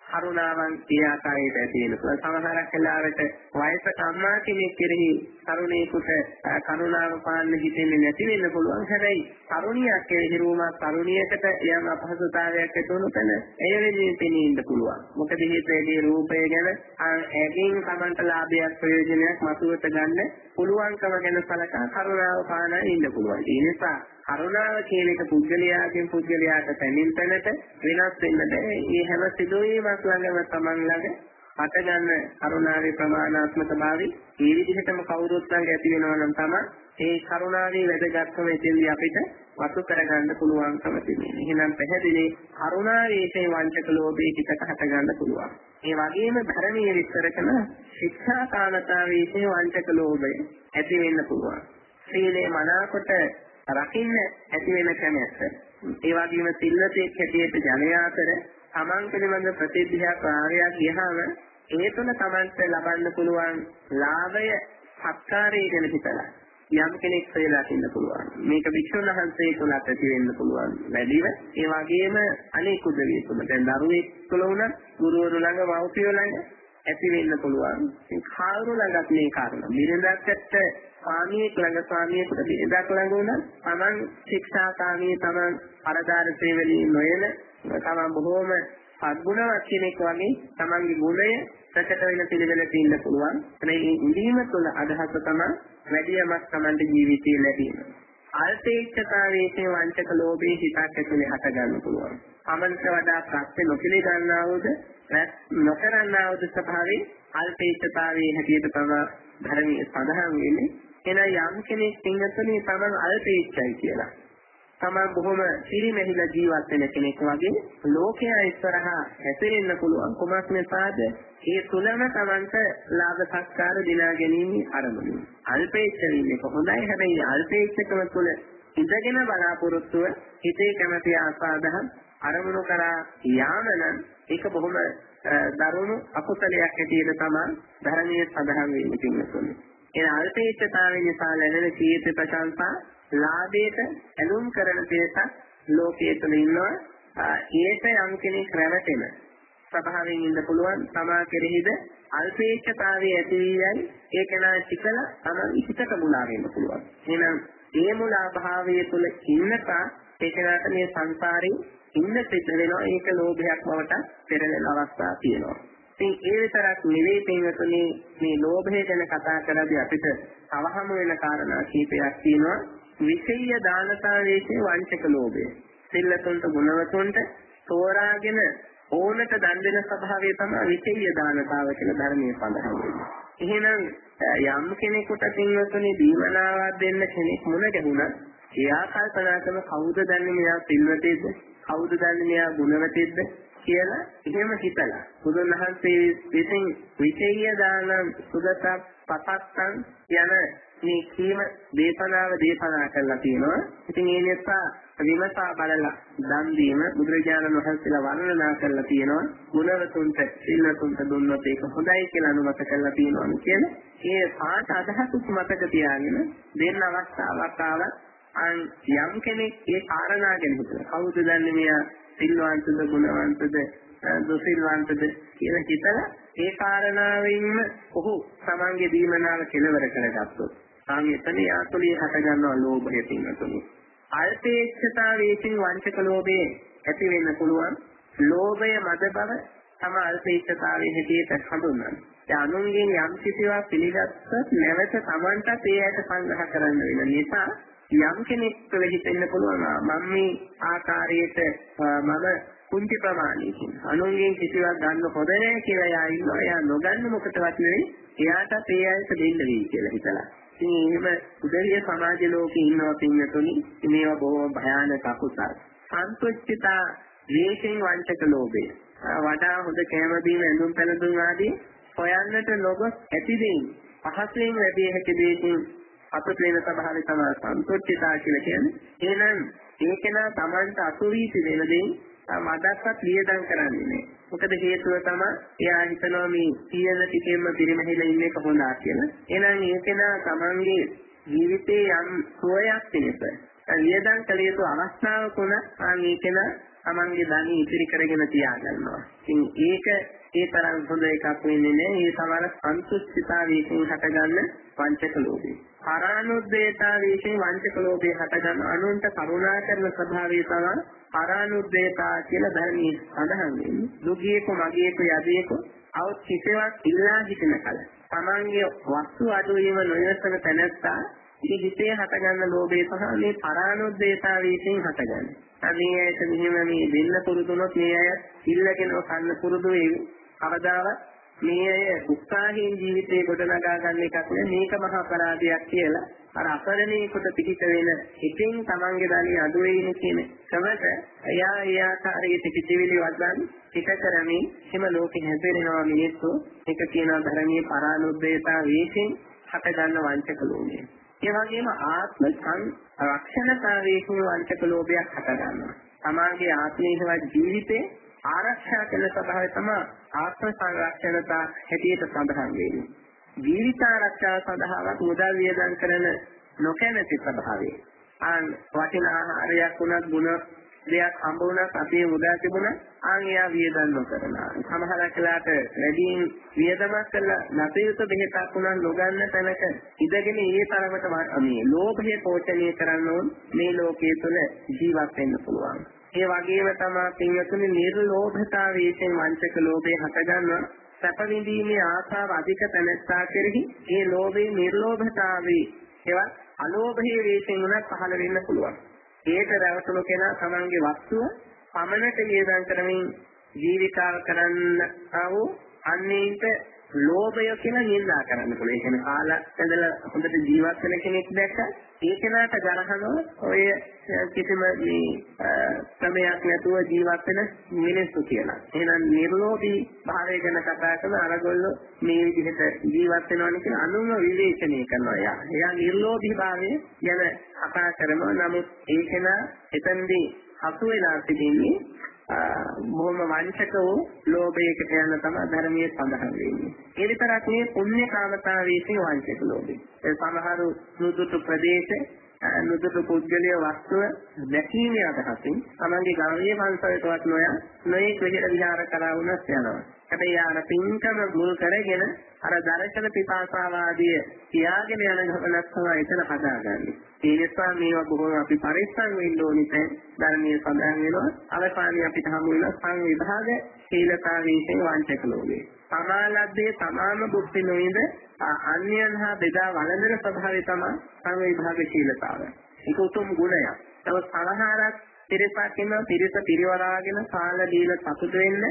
කරුණාවන් ඒ ආකාරයට ඇති වෙනවා. සමහරක් වෙලාවට වයසක අම්මා කෙනෙක් කෙරෙහි තරුණයෙකුට කරුණාව පාන්න හිතෙන්නේ නැති වෙන්න පුළුවන්. හැබැයි තරුණියක් කෙරෙහි රූමක් තරුණියකට යම් අපහසුතාවයක් ඇති වුණොත් එය වෙන්නේ පෙනී ඉන්න පුළුවන්. මොකද මේ රූපය ගැන ඇගෙන් Tamanට ලාභයක් ප්‍රයෝජනයක් මතුවට ගන්න පුළුවන්කම ගැන සලකා කරුණාව පාන ඉන්න පුළුවන්. ඒ නිසා කරුණාව කියන එක පුද්ගලයාගෙන් පුද්ගලයාට තැනින් තැනට වෙනස් වෙන්න බෑ. මේ හැම සිදුවීමක් ළඟම Taman ළඟ හට ගන්න කරුණාවේ ප්‍රමාණාත්මක භාවය මේ විදිහටම කවුරුත් ළඟ ඇති වෙනවා නම් තමයි ඒ කරුණාවේ වැදගත්කම එතෙන්දී අපිට වතු කරගන්න පුළුවන්කම තියෙනවා. එහෙනම් පැහැදිලි කරුණාවේසේ වංචක ලෝභයේ පිටට හට ගන්න පුළුවන්. ඒ වගේම ධර්මීය විස්තර කරන ශික්ෂාකානතාවේසේ වංචක ලෝභය ඇති වෙන්න පුළුවන්. සීලේ මනාකොට රකින්න ඇති වෙන කැමැත්ත. ඒ වගේම සිල්වතෙක් හැටියට ජනයා අතර තමන් පිළිබඳ ප්‍රතිද්ධියක් ආරයක් ගියහම ඒ තුළ තමන්ට ලබන්න පුළුවන් ලාභය සත්කාරය ගැන හිතලා යම් කෙනෙක් කියලා ඉන්න පුළුවන්. මේක වික්ෂුන් වහන්සේ තුළ ඇති වෙන්න පුළුවන් වැඩිව. ඒ වගේම අනෙක් උදවිය තුළ දැන් දරුවෙක් තුළ උනත් ගුරුවරු ළඟ මව්පියෝ ළඟ ඇති වෙන්න පුළුවන්. ඉතින් කාරු ළඟත් මේ කාරණා. බිරිඳකට ස්වාමියෙක් ළඟ ස්වාමියෙකුට බිරිඳක් ළඟ උනත් තමන් ශික්ෂාකාමී තමන් පරදාර සේවනයේ නොයන තමන් බොහෝම සද්ගුණවත් කෙනෙක් වගේ තමන්ගේ ගුණය ප්‍රකට වෙන පිළිවෙලට ඉන්න පුළුවන්. මේ ඉඳීම තුළ අදහස තමයි වැඩියමක් තමන්ගේ ජීවිතයේ ලැබීම. අල්පේච්ඡතාවයේ වංචක ලෝභයේ හිතක් ඇතුලේ හට ගන්න පුළුවන්. තමන්ට වඩා ප්‍රත්‍ය නොපිළි ගන්නවද නොකරන්නවද ස්වභාවයේ අල්පේච්ඡතාවයේ හැටියට තමයි ධර්මයේ සඳහන් වෙන්නේ. එන යම් කෙනෙක් සිංහතුනේ තමන් අල්පේච්ඡයි කියලා. තමන් බොහොම සිරිමැහිලා ජීවත් වෙන කෙනෙක් වගේ ලෝකයා ඉස්සරහා හැසිරෙන්න පුළුවන් කුමක් නිසාද? ඒ තුලම තමන්ට ලාභ සත්කාර දිනා ගැනීම ආරම්භයි. අල්පේච්ඡ වෙන්නේ කොහොමදයි? හැබැයි අල්පේච්ඡකම තුල ඉඳගෙන බලාපොරොත්තුව හිතේ කැමැති ආසාදහම් අරමුණු කරා යාමන ඒක බොහොම දරුණු අකුසලයක් ඇටියට තමයි ධර්මයේ සඳහන් වෙන්නේ කියන්නේ. ඒ අල්පේච්ඡතාවය නිසා ලැබෙන කීර්ති ප්‍රශංසා ලාභයට ඇලුම් කරන දේශක් ලෝකයේ තුල ඉන්නවා. ඒක යම් කෙනෙක් රැවටෙන ස්වභාවයෙන් ඉන්න පුළුවන්. තමා කෙරෙහිද අල්පේච්ඡතාවයේ ඇති වීයයි ඒක නා චිකල තමයි හිතට මුලා වෙන්න පුළුවන්. එහෙනම් මේ මුලා භාවයේ තුල ඉන්නකා ඒකකට මේ සංසාරේ ඉන්න සිද්ධ වෙනවා. ඒක ලෝභයක් බවට පෙරලෙන අවස්ථා තියෙනවා. ඉතින් ඒ විතරක් නෙවෙයි පින්වතුනි මේ ලෝභය ගැන කතා කරද්දී අපිට අවහම වෙන කාරණා කීපයක් තියෙනවා. විෂය දානතාවයේ වංචක ලෝභය. සිල්ලතුන්ට ගුණවතුන්ට තෝරාගෙන ඕනට දන් දෙන ස්වභාවය තමයි විෂය දානතාව කියලා ධර්මයේ සඳහන් වෙන්නේ. එහෙනම් යම් කෙනෙකුට පින්වතුනි දීමනාවක් දෙන්න කෙනෙක් මුණ ගැහුණා. එයා කල්පනා කරන කවුද දන්නේ මෙයා සිල්වතේද? කවුද දන්නේ මෙයා ගුණවතේද? කියලා එහෙම හිතලා බුදුන් වහන්සේ විසින් විෂය දාන සුගත පතත්තන් යන මේ කීම දේශනාව දේශනා කරලා තියෙනවා. ඉතින් ඒ නිසා විමසා බලලා දන් දීම බුදුරජාණන් වහන්සේලා වර්ණනා කරලා තියෙනවා. ගුණවතුන්ට සිල්වතුන්ට දුන්නොත් ඒක හොඳයි කියලා අනුමත කරලා තියෙනවා කියන්නේ. ඒ පාට අදහසක් මතක තියාගෙන දෙන්න අවස්ථාවක් ආවත් අන් යම් කෙනෙක් ඒ කාරණා ගැන හිතලා කවුද දන්නේ මෙයා සිල්වන්තද ගුණවන්තද දුසිල්වන්තද කියලා හිතලා ඒ කාරණාවෙන්ම ඔහු තමන්ගේ දීමනාව කෙලවර කරගත්තොත් සාමිතනේ ආතුලිය හට ගන්නවා ලෝභය පින්නතුනි. අල්පේච්ඡතාවයෙන් වංචක ලෝභය ඇති වෙන්න පුළුවන්. ලෝභය මද බව තම අල්පේච්ඡතාවයේ හැටියට හඳුන්වනවා. ඒ අනුන්ගෙන් යම් කිසිවක් පිළිගත්තොත් නැවත තමන්ට ඒ ඇට සංග්‍රහ කරන්න වෙන නිසා යම් කෙනෙක් තුළ හිතෙන්න පුළුවන් මම මේ ආකාරයට මම කුංචි ප්‍රමාණයකින් අනුන්ගෙන් කිසිවක් ගන්න හොඳ නැහැ කියලා යා ඉන්නවා. එයා නොගන්න මොකටවත් නෙවෙයි. එයාට ඒ ඇයට දෙන්න වෙයි කියලා හිතලා. ඉතින් එහෙම උදේලිය සමාජ ලෝකේ ඉන්නවා පින්නතුනි. මේවා බොහොම භයානක අකුසල්. සන්තුෂ්ඨිතා වේශෙන් වංචක ලෝභය. වඩා හොඳ කැම බීම ඇඳුම් පැළඳුම් ආදී හොයන්නට නොගොස් ඇතිදීන් පහසෙන් ලැබිය හැකි දෙයකින් අපට වෙන ස්වභාවය තමයි සන්තුෂ්ඨිතා කියලා කියන්නේ. එහෙනම් ඒකේන තමන්ට අසුවී තිබෙන දෙයින් මදක්වත් වියදම් කරන්නේ නැහැ. මොකද හේතුව තමයි එයා හිතනවා මේ සියල්ල ටිකෙන්ම පිරිමහිලා ඉන්නේ කොහොමද කියලා. එහෙනම් ඒකේන තමන්ගේ ජීවිතේ යම් සුවයක් තිබෙන්න. වියදම් කළ යුතු අවස්ථාවක උන ආ මේකේන තමන්ගේ ධනෙ ඉතිරි කරගෙන තියාගන්නවා. ඉතින් ඒක ඒ තරම් හොඳ එකක් වෙන්නේ නැහැ. ඒ සමහර සන්තුෂ්ඨිතාවයෙන් හටගන්න වංචක ලෝභය. පරානුද්යතාවයෙන් වංචක ලෝභය හටගන්න අනුන්ට කරුණා කරන ස්වභාවය තමයි පරානුද්යතා කියලා ධර්මයේ සඳහන් වෙන්නේ. දුගියක මගියක යදියක අවු කිසිවක් ඉල්ලා හිටින කල තමන්ගේ වස්තු අඩු වීම නොයසන තැනැත්තා ඉතින් හිතේ හටගන්න ලෝභය සහ මේ පරානුද්යතාවයෙන් හටගන්නේ. අනේ ඇයට මෙහෙම මේ දෙන්න පුරුදුනොත් මේ අය ඉල්ලගෙන කන්න පුරුදු වෙයි. කවදාවත් මේ අය උත්සාහයෙන් ජීවිතේ ගොඩනගා ගන්න එකක් නෙවෙයි. මේක මහා අපරාධයක් කියලා අර අපරණීකට පිටිත වෙන හිතින් තමන්ගේ ධනිය අඩු වෙයිනේ කියන සමත එයා ඒ ආකාරයේ පිටිවිලි වදන් ටික කරමින් හිම ලෝකෙ හැදෙනවා මිනිස්සු. ඒක කියනවා ධර්මයේ පරානුද්යතා වේසින් හට ගන්න වංචක ලෝභය. ඒ වගේම ආත්ම සංරක්ෂණතාවයේ වංචක ලෝභයක් හට ගන්නවා. තමාගේ ආත්මීයව ජීවිතේ ආරක්ෂා කරන ස්වභාවය තමයි ආත්ම සංරක්ෂණතා හැටියට සඳහන් වෙන්නේ. ජීවිත ආරක්ෂාව සඳහාවත් මුදල් වියදම් කරන නොකැමැති ස්වභාවය. ආන් වටිනා ආහාරයක් උනත් ගුණ දෙයක් හම්බ වුණත් අපේ මුදල් තිබුණා ආන් එයා වියදම් නොකරනවා. සමහර කලාට වැඩියෙන් වියදමක් කළා නැතිව බෙහෙතක් උනන් නොගන්න තැනක ඉඳගෙන ඒ තරමට මේ ලෝභය පෝෂණය කරන්න ඕන මේ ලෝකයේ තුල ජීවත් වෙන්න පුළුවන්. ඒ වගේම තමයි පින්වතුනි නිර්ලෝභතාවයෙන් වංචක ලෝභය හටගන්නවා. සැප විඳීමේ ආශාව අධික තැනැත්තා කෙරෙහි ඒ ලෝභයේ නිර්ලෝභතාවයේ ඒවත් අලෝභයේ වේශයෙන් උනත් පහළ වෙන්න පුළුවන්. ඒක රැවටුණු කෙනා තමන්ගේ වස්තුව පමණට වියදම් කරමින් ජීවිතාව කරන්න ආවෝ අන්නේට ලෝභය කියලා නින්දා කරන්න පුළුවන්. ඒ කියන්නේ කාලා ඇඳලා හොඳට ජීවත් වෙන කෙනෙක් දැක්ක ඒ කෙනාට ගරහනවා ඔය කිසිම මේ ක්‍රමයක් නැතුව ජීවත් වෙන මිනිස්සු කියලා. එහෙනම් නිර්ලෝභී භාවය ගැන කතා කරන අරගොල්ලෝ මේ විදිහට ජීවත් වෙනවානේ කියලා අනුන්ව විවේචනය කරනවා. එයා එයා නිර්ලෝභී භාවය ගැන කතා කරනවා. නමුත් ඒ කෙනා එතනදී හසු වෙලා සිටින්නේ බොහොම වංචක වූ ලෝභයකට යන තමයි ධර්මයේ සඳහන් වෙන්නේ. ඒ විතරක් නෙවෙයි පුණ්‍ය කාමතාවයේ වංචක ලෝභය. ඒ සමහරු නුදුතු ප්‍රදේශ නුදුතු පුද්ගලයේ වස්තුව දැකීමේ අදහසින් තමන්ගේ ගාමීය පන්සලටවත් නොයා නොයේ විහෙර විහාර කරා වුණත් යනවා. හැබැයි ආර පින්කම මුල් කරගෙන අර දර්ශන පිපාසාව ආදී තියාගෙන යන ගමනක් තමයි එතන හදාගන්නේ. ඒ නිසා මේවා බොහොම අපි පරිස්සම් වෙන්න ඕනේ. ධර්මයේ සඳහන් වෙනවා අවසානයේ අපිට හමු වෙන සංවිභාග සීලතාවීසේ වංචක ලෝභය. සමාලද්දේ තමාම බුද්ධි නොවිඳ අන්‍යයන් හා බෙදා වළඳන ස්වභාවය තමයි සංවිභාග සීලතාවය. ඒක උතුම් ගුණයක්. තව සලහාරක් පිරිසක් ඉන්න පිරිස පිරිවරාගෙන කාල දීල සතුට වෙන්න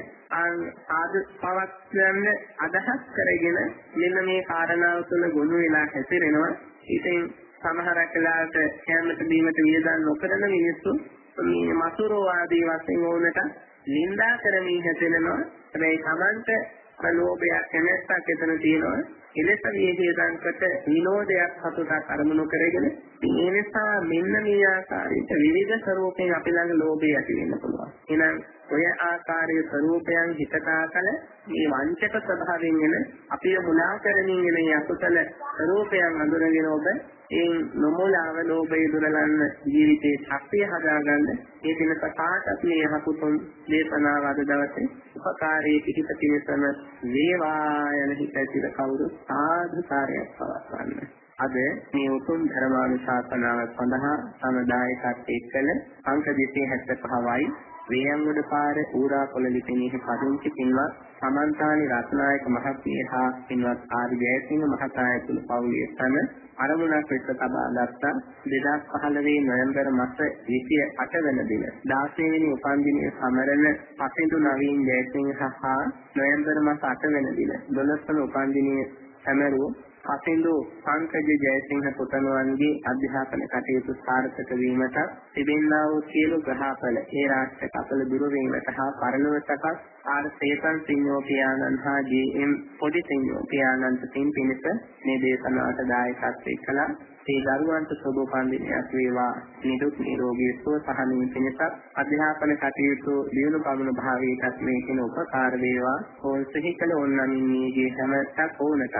ආදු පවත්වන්න අදහස් කරගෙන මෙන්න මේ කාරණාව තුළ ගොනු වෙලා හැසිරෙනවා. ඉතින් සමහර කලාවට කැමත බීමට වියදම් නොකරන මිනිස්සු මේ මසුරෝ ආදී වශයෙන් ඕනට නිඳා කරමින් හැදෙනවා. හැබැයි Tamante ලෝභයක් කැමැත්තක් එතන තියෙනවා. එලෙස වියදම්කට විනෝදයක් සතුටක් අරමුණු කරගෙන මේ නිසා මෙන්න මේ ආකාරයට විවිධ ස්වරූපයෙන් අපි ළඟ ලෝභය ඇති වෙන්න පුළුවන්. එහෙනම් ඔය ආකාරයේ ස්වරූපයන් හිතකා කල මේ වංචක ස්වභාවයෙන් එන අපිව මුලා කරමින් එන යකුසල ස්වරූපයන් අඳුරගෙන ඔබ ඒ නොමුලාව ලෝභය දුරලන්න ජීවිතේ ශක්තිය හදාගන්න ඒ දිනක කාටත් මේ යහපුතුන් දේශනාව අද දවසේ උපකාරී පිහිට පිණිසම වේවා යන හිත ඇතිව කවුරු සාධුකාරයක් පවත්වන්න. අද මේ උතුම් ධර්මානුශාසනාව සඳහා සමදායකත් එක්කල අංක දෙසිය හැත්තෑපහයි වේයන්ගොඩ පාර ඌරාකොළ ලිපිණියේ පදිංචි පින්වත් සමන්තානි රත්නායක මහත්මිය හා පින්වත් ආර් ජයසිංහ මහතා ඇතුළු පවුලේ සම අරමුණක් වෙත තබා ගත්තා. දෙදහස් පහළොව නොවැම්බර් මාස විසි අට වන දින දාසය වෙනි උපන්දිනය සමරන පසිඳු නවීන් ජයසිංහ හා නොවැම්බර් මාස අට වන දින දොළොස් වන උපන්දිනය සැමරූ පසිඳු පංකජ ජයසිංහ පුතණුවන්ගේ අධ්‍යාපන කටයුතු සාර්ථක වීමට තිබෙනා වූ සියලු ග්‍රහඵල ඒ රාष्ट्र කපල දුරු වීමට හා පරිණව සකස් ආර් සේතන් සිංහෝ පියාණන් හා ජී එම් පොඩි සිංහෝ පියාණන්ට පින් පිණිස මේ දේශනාවට දායකත්වයේ කළා. ඒ දරුවන්ට සුබ උපන්දිනයක් වේවා. නිදුක් නිරෝගී සුව සහනීය පිණිස අධ්‍යාපන කටයුතු දියුණු පමුණු භාවයටත් මේකින උපකාර වේවා. ඕන් සිහි කළ ඕනමින් මේගේ හැමතක් ඕනට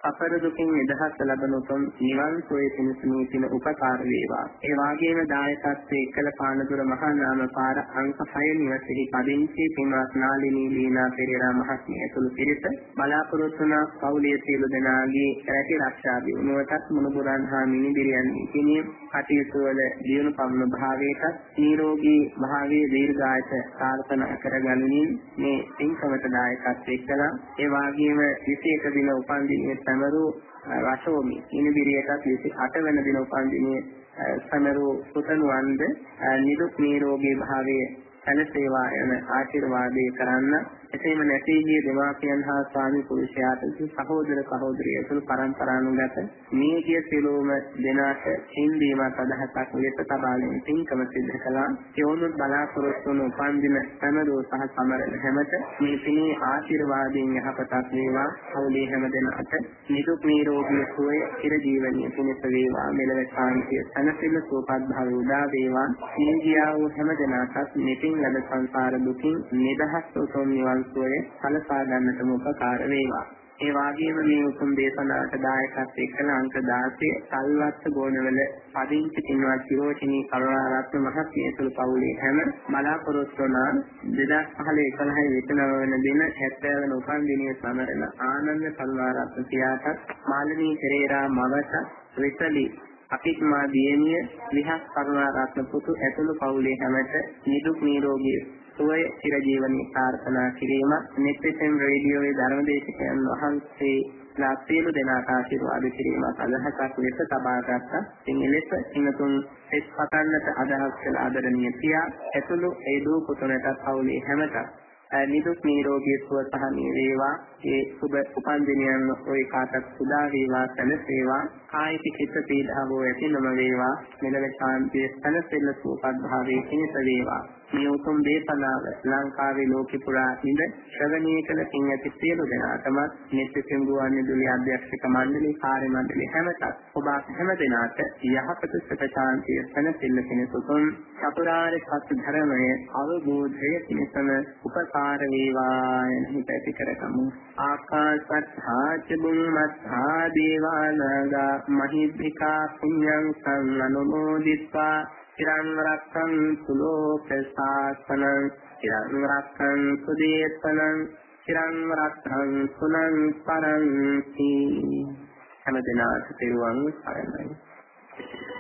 අපර දුකින් නිදහස් ලැබෙන උතුම් නිවන් සෝයේ පිණිස මේ පින උපකාර වේවා. ඒ වාගේම දායකත්වයේ එකල පානදුර මහා නාම පාර අංක හය නිවසේහි පදිංචි පින්වත් නාලිනී ලීනා පෙරේරා මහත්මිය ඇතුළු පිරිස බලාපොරොත්තු වන පවුලේ සියලු දෙනාගේ රැකී ආරක්ෂා දිනුවටත් මුණුබුරන් හා මිනිබිරියන් ඉතිනි කටයුතු වල දියුණු පවුණු භාවයටත් නිරෝගී භාවයේ දීර්ඝායස ප්‍රාර්ථනා කරගනිමින් මේ පින්කමට දායකත්වයේ කළා. ඒ වාගේම විශේෂ දින උපන් දිනයේ සමරු රසෝමි මිනිබිරියටත් විශේෂ අට වෙනි දින උපන් දිනයේ සමරු පුතණුවන්ද නිරුක් නිරෝගී භාවයේ සැලසේවා යන ආශිර්වාදේ කරන්න. එසේම නැසී ගිය දෙමාපියන් හා ස්වාමි පුරුෂයාට සහෝදර සහෝදරිය ඇතුළු පරම්පරානුගත මේ කිය සියලුම දෙනාට හිඳීමත් අදහසක් ලෙස තබාගෙන පින්කම සිද්ධ කළා. යෝනුත් බලාපොරොත්තු වන උපන් දින සමරෝ සහ සමරන හැමත මේ පිනේ ආශිර්වාදයෙන් යහපතක් වේවා. හවුලේ හැම දෙනාට නිදුක් නිරෝගී සුවය චිර ජීවනයේ පිණිස වේවා. මෙලව ශාන්තිය සනසිල්ල සුවපත් භාවය උදා වේවා. මේ ගියා වූ හැම දෙනාටත් මෙතින් ලැබ සංසාර දුකින් නිදහස් උතුම් නිවන් සෝය සලසා ගන්නටම උපකාර වේවා. ඒ වගේම මේ උතුම් දේශනාවට දායකත්වයේ කළ අංක දාසය සල්වත්ත ගෝණවල පදිංචි පින්වත් චිරෝචිනී කරුණාරත්න මහත්මිය ඇතුළු පවුලේ හැම බලාපොරොත්තු වන දෙදහස් පහළොව එකළහ වෙනිදා වන දින හැත්තෑ වන උපන් දිනයේ සමරන ආනන්ද කරුණාරත්න පියාටත් මාලිනී පෙරේරා මවට විසලි අපිට මා දියණිය විහස් කරුණාරත්න පුතු ඇතුළු පවුලේ හැමත නිදුක් නිරෝගී සුවය චිර ජීවනයේ ප්‍රාර්ථනා කිරීම නෙත්පෙම් රේඩියෝවේ ධර්මදේශකයන් වහන්සේ ලාසියලු දෙනාට ආශිර්වාද කිරීමත් අදහසක් ලෙස තබාගත්තා. ඉතින් එලෙස ඉන්නතුන් එස් පතන්නට අදහස් කළ ආදරණීය පියා ඇතුළු ඒ දූ පුතුණට පවුලේ හැමත නිදුක් නිරෝගී සුව සහනීය වේවා. ඒ සුබ උපන් දිනයන් ඔය කාටත් සුදා වේවා සැලසේවා. කායික චිත්ත පීඩාව ඇති නොම වේවා. මෙලව ශාන්තිය සැලසෙල්ල සුවපත් භාවයේ පිණිස වේවා. මේ උතුම් දේශනාව ලංකාවේ ලෝකෙ පුරා ඉඳ ශ්‍රවණය කළ පින් ඇති සියලු දෙනාටම නිත්‍ය ගුවන්විදුලි අධ්‍යක්ෂක මණ්ඩලයේ කාර්ය මණ්ඩලයේ හැමතත් ඔබ හැම දෙනාට යහපත සුඛ ශාන්තිය සැනසෙල්ල පිණිස උතුම් චතුරාර්ය සත්‍ය ධර්මයේ අවබෝධය පිණිසම උපකාර වේවා යන හිත ඇති කරගමු. ආකාශත්ථා ච බුම්මත්ථා දේවානාගා මහිද්దికා පුඤ්ඤං සම්මනෝදිත්වා චිරං රක්ඛන්තු ලෝක ශාසනං චිරං රක්ඛන්තු දේශනං චිරං රක්ඛන්තු නං පරන්ති. හැම දිනකට පෙරවන් සරණයි.